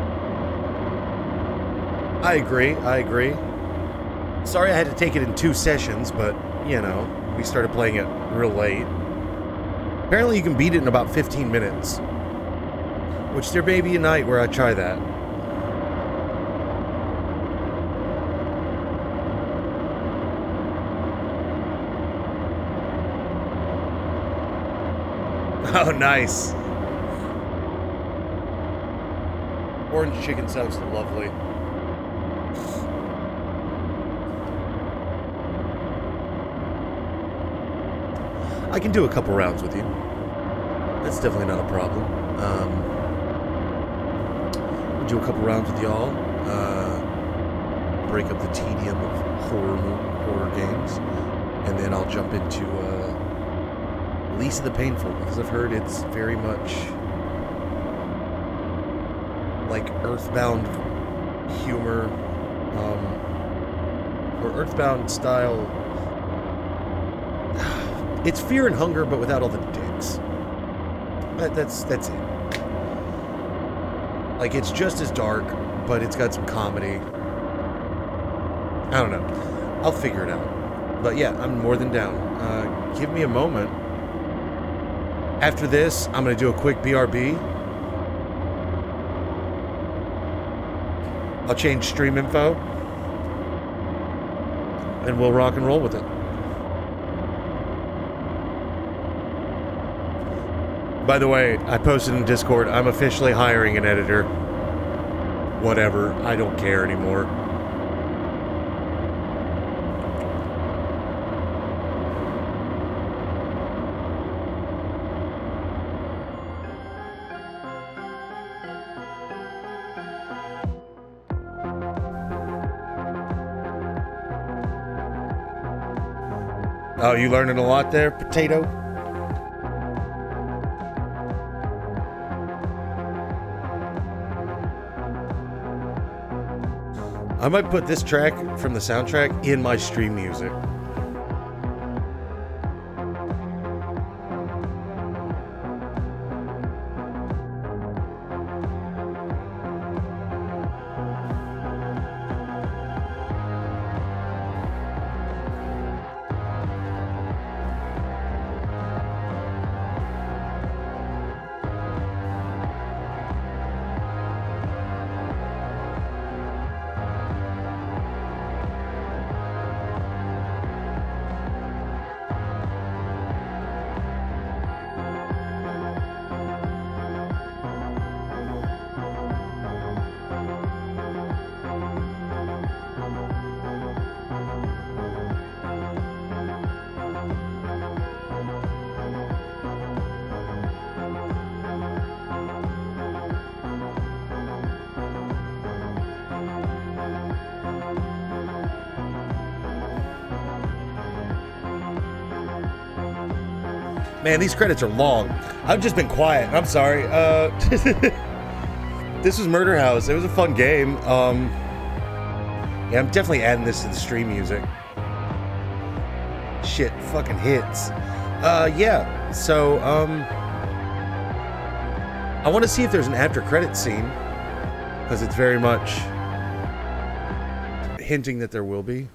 I agree, I agree. Sorry I had to take it in two sessions, but, you know, we started playing it real late. Apparently you can beat it in about fifteen minutes. Which there may be a night where I try that. Oh, nice. Orange chicken sounds lovely. I can do a couple rounds with you. That's definitely not a problem. Um, we'll do a couple rounds with y'all. Uh, break up the tedium of horror horror games, and then I'll jump into uh, Least of the Painful, because I've heard it's very much like Earthbound humor, um, or Earthbound style. It's Fear and Hunger, but without all the dicks. That, that's that's it. Like, it's just as dark, but it's got some comedy. I don't know. I'll figure it out. But yeah, I'm more than down. Uh, give me a moment. After this, I'm going to do a quick B R B. I'll change stream info. And we'll rock and roll with it. By the way, I posted in Discord, I'm officially hiring an editor. Whatever, I don't care anymore. Oh, you learning a lot there, Potato? I might put this track from the soundtrack in my stream music. Man, these credits are long. I've just been quiet. I'm sorry. Uh, this was Murder House. It was a fun game. Um, yeah, I'm definitely adding this to the stream music. Shit, fucking hits. Uh, yeah. So, um, I want to see if there's an after credit scene, because it's very much hinting that there will be.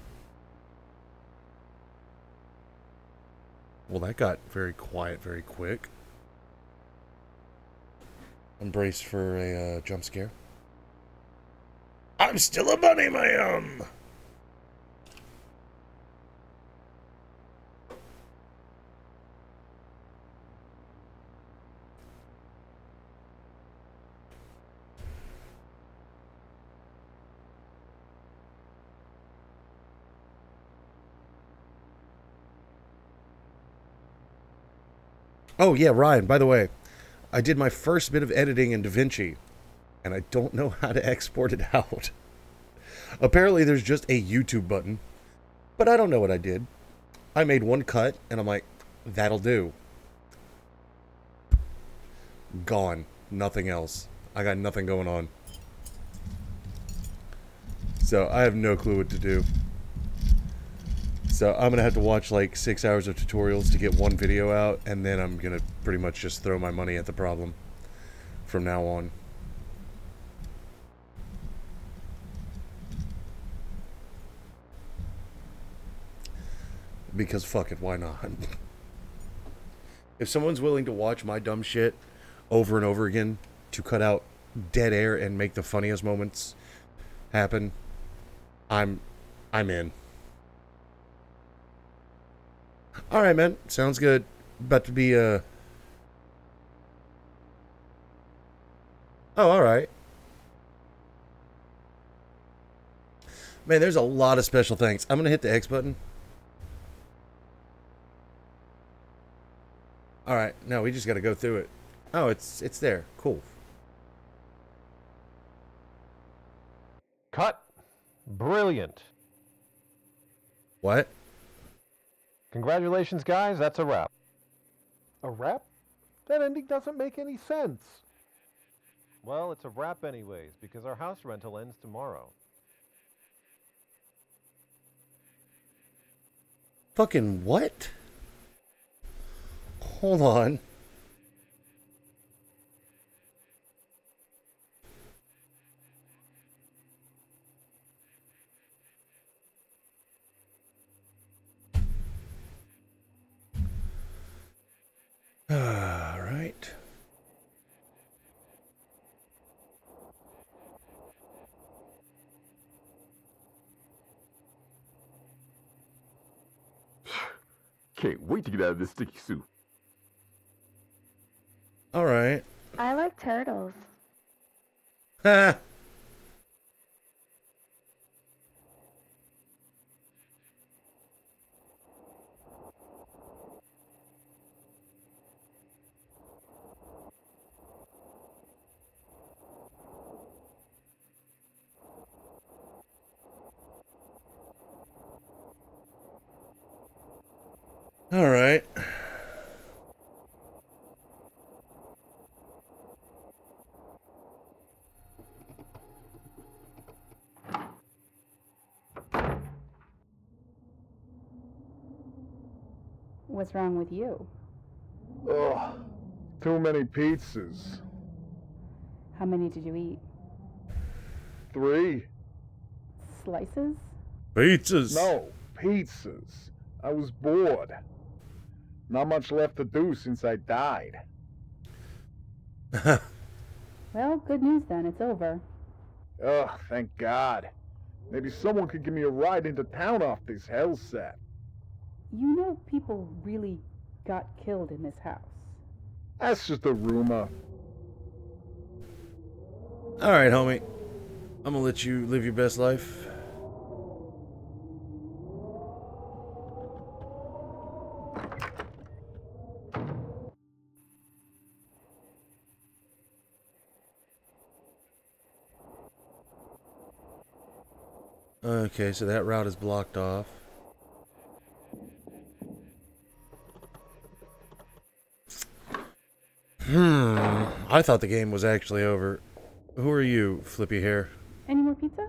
Well, that got very quiet very quick. I'm braced for a uh, jump scare. I'm still a bunny, ma'am! Oh, yeah, Ryan, by the way, I did my first bit of editing in DaVinci, and I don't know how to export it out. Apparently, there's just a YouTube button, but I don't know what I did. I made one cut, and I'm like, that'll do. Gone. Nothing else. I got nothing going on. So, I have no clue what to do. So I'm going to have to watch like six hours of tutorials to get one video out, and then I'm going to pretty much just throw my money at the problem. from now on. Because fuck it, why not? If someone's willing to watch my dumb shit over and over again to cut out dead air and make the funniest moments happen, I'm I'm in. Alright, man. Sounds good. About to be, uh... Oh, alright. Man, there's a lot of special things. I'm gonna hit the X button. Alright, no, we just gotta go through it. Oh, it's it's there. Cool. Cut. Brilliant. What? Congratulations, guys. That's a wrap. A wrap? That ending doesn't make any sense. Well, it's a wrap anyways, because our house rental ends tomorrow. Fucking what? Hold on. All right. Can't wait to get out of this sticky soup. All right. I like turtles. Ha. All right. What's wrong with you? Ugh, too many pizzas. How many did you eat? Three? Slices? Pizzas. No, pizzas. I was bored. Not much left to do since I died. Well, good news then. It's over. Ugh, thank God. Maybe someone could give me a ride into town off this hell set. You know people really got killed in this house. That's just a rumor. All right, homie. I'm gonna let you live your best life. Okay, so that route is blocked off. Hmm. I thought the game was actually over. Who are you, Flippy Hair? Any more pizza?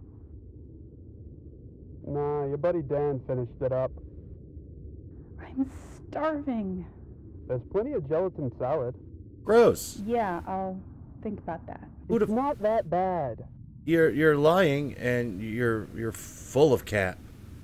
Nah, your buddy Dan finished it up. I'm starving. There's plenty of gelatin salad. Gross. Yeah, I'll think about that. Who'd It's have- not that bad. You're you're lying, and you're you're full of cat.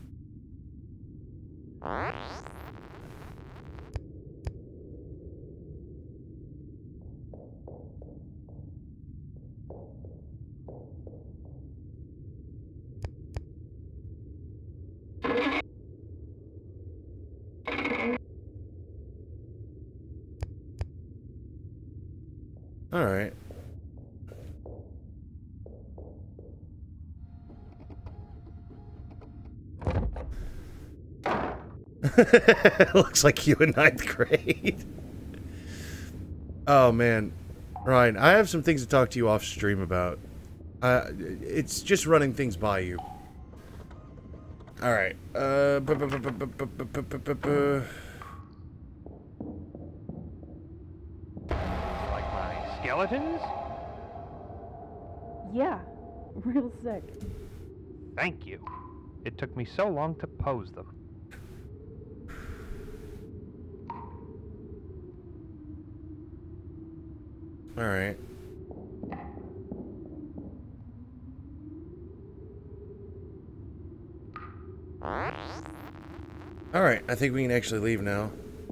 All right. Looks like you in ninth grade. Oh man, Ryan, I have some things to talk to you off stream about. Uh, it's just running things by you. All right. Uh. bu- bu- bu- bu- bu- bu- bu- bu- bu- bu- bu- Like my skeletons? Yeah, real sick. Thank you. It took me so long to pose them. Alright. Alright, I think we can actually leave now.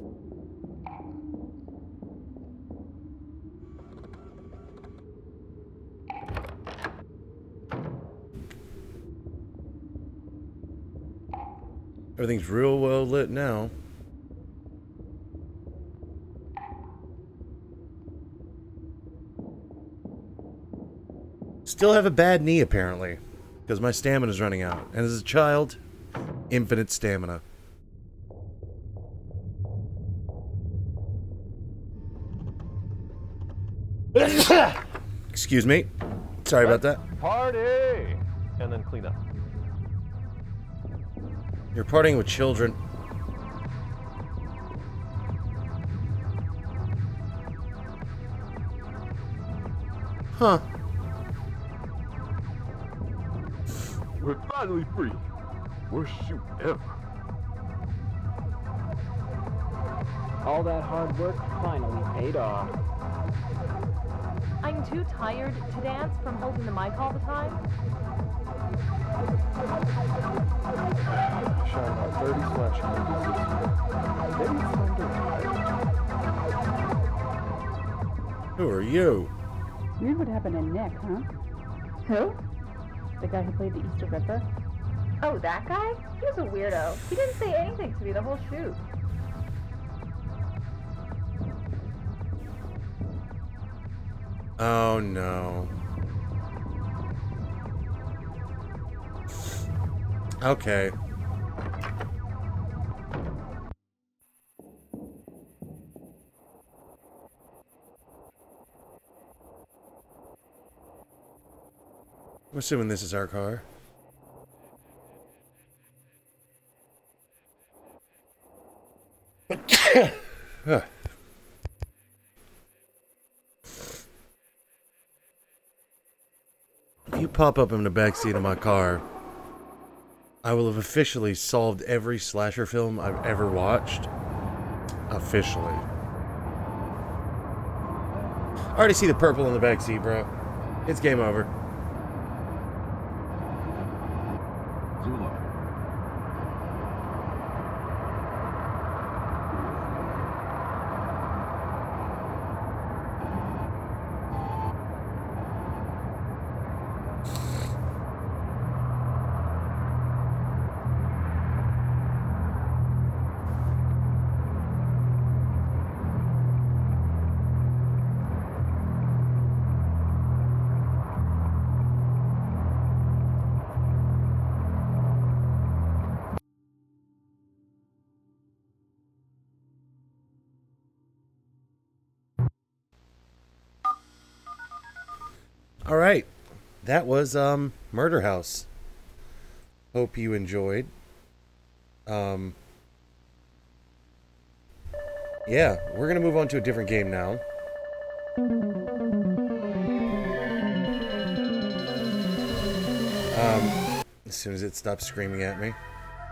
Everything's real well lit now. Still have a bad knee, apparently, because my stamina's running out. And as a child, infinite stamina. Excuse me. Sorry about that. Party! And then clean up. You're partying with children. Huh. We're finally free. Worst shoot ever. All that hard work finally paid off. I'm too tired to dance from holding the mic all the time. Shot about thirty slasher movies this year. Maybe it's time to retire. Who are you? Weird what happened to Nick, huh? Who? The guy who played the Easter Ripper? Oh, that guy? He was a weirdo. He didn't say anything to me the whole shoot. Oh no. Okay. I'm assuming this is our car. Huh. If you pop up in the backseat of my car, I will have officially solved every slasher film I've ever watched. Officially. I already see the purple in the backseat, bro. It's game over. Alright, that was um, Murder House. Hope you enjoyed. Um, yeah, we're going to move on to a different game now. Um, as soon as it stops screaming at me.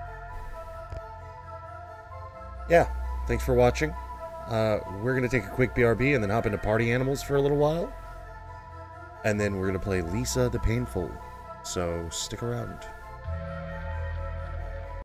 Yeah, thanks for watching. Uh, we're going to take a quick B R B and then hop into Party Animals for a little while. And then we're going to play Lisa the Painful. So stick around.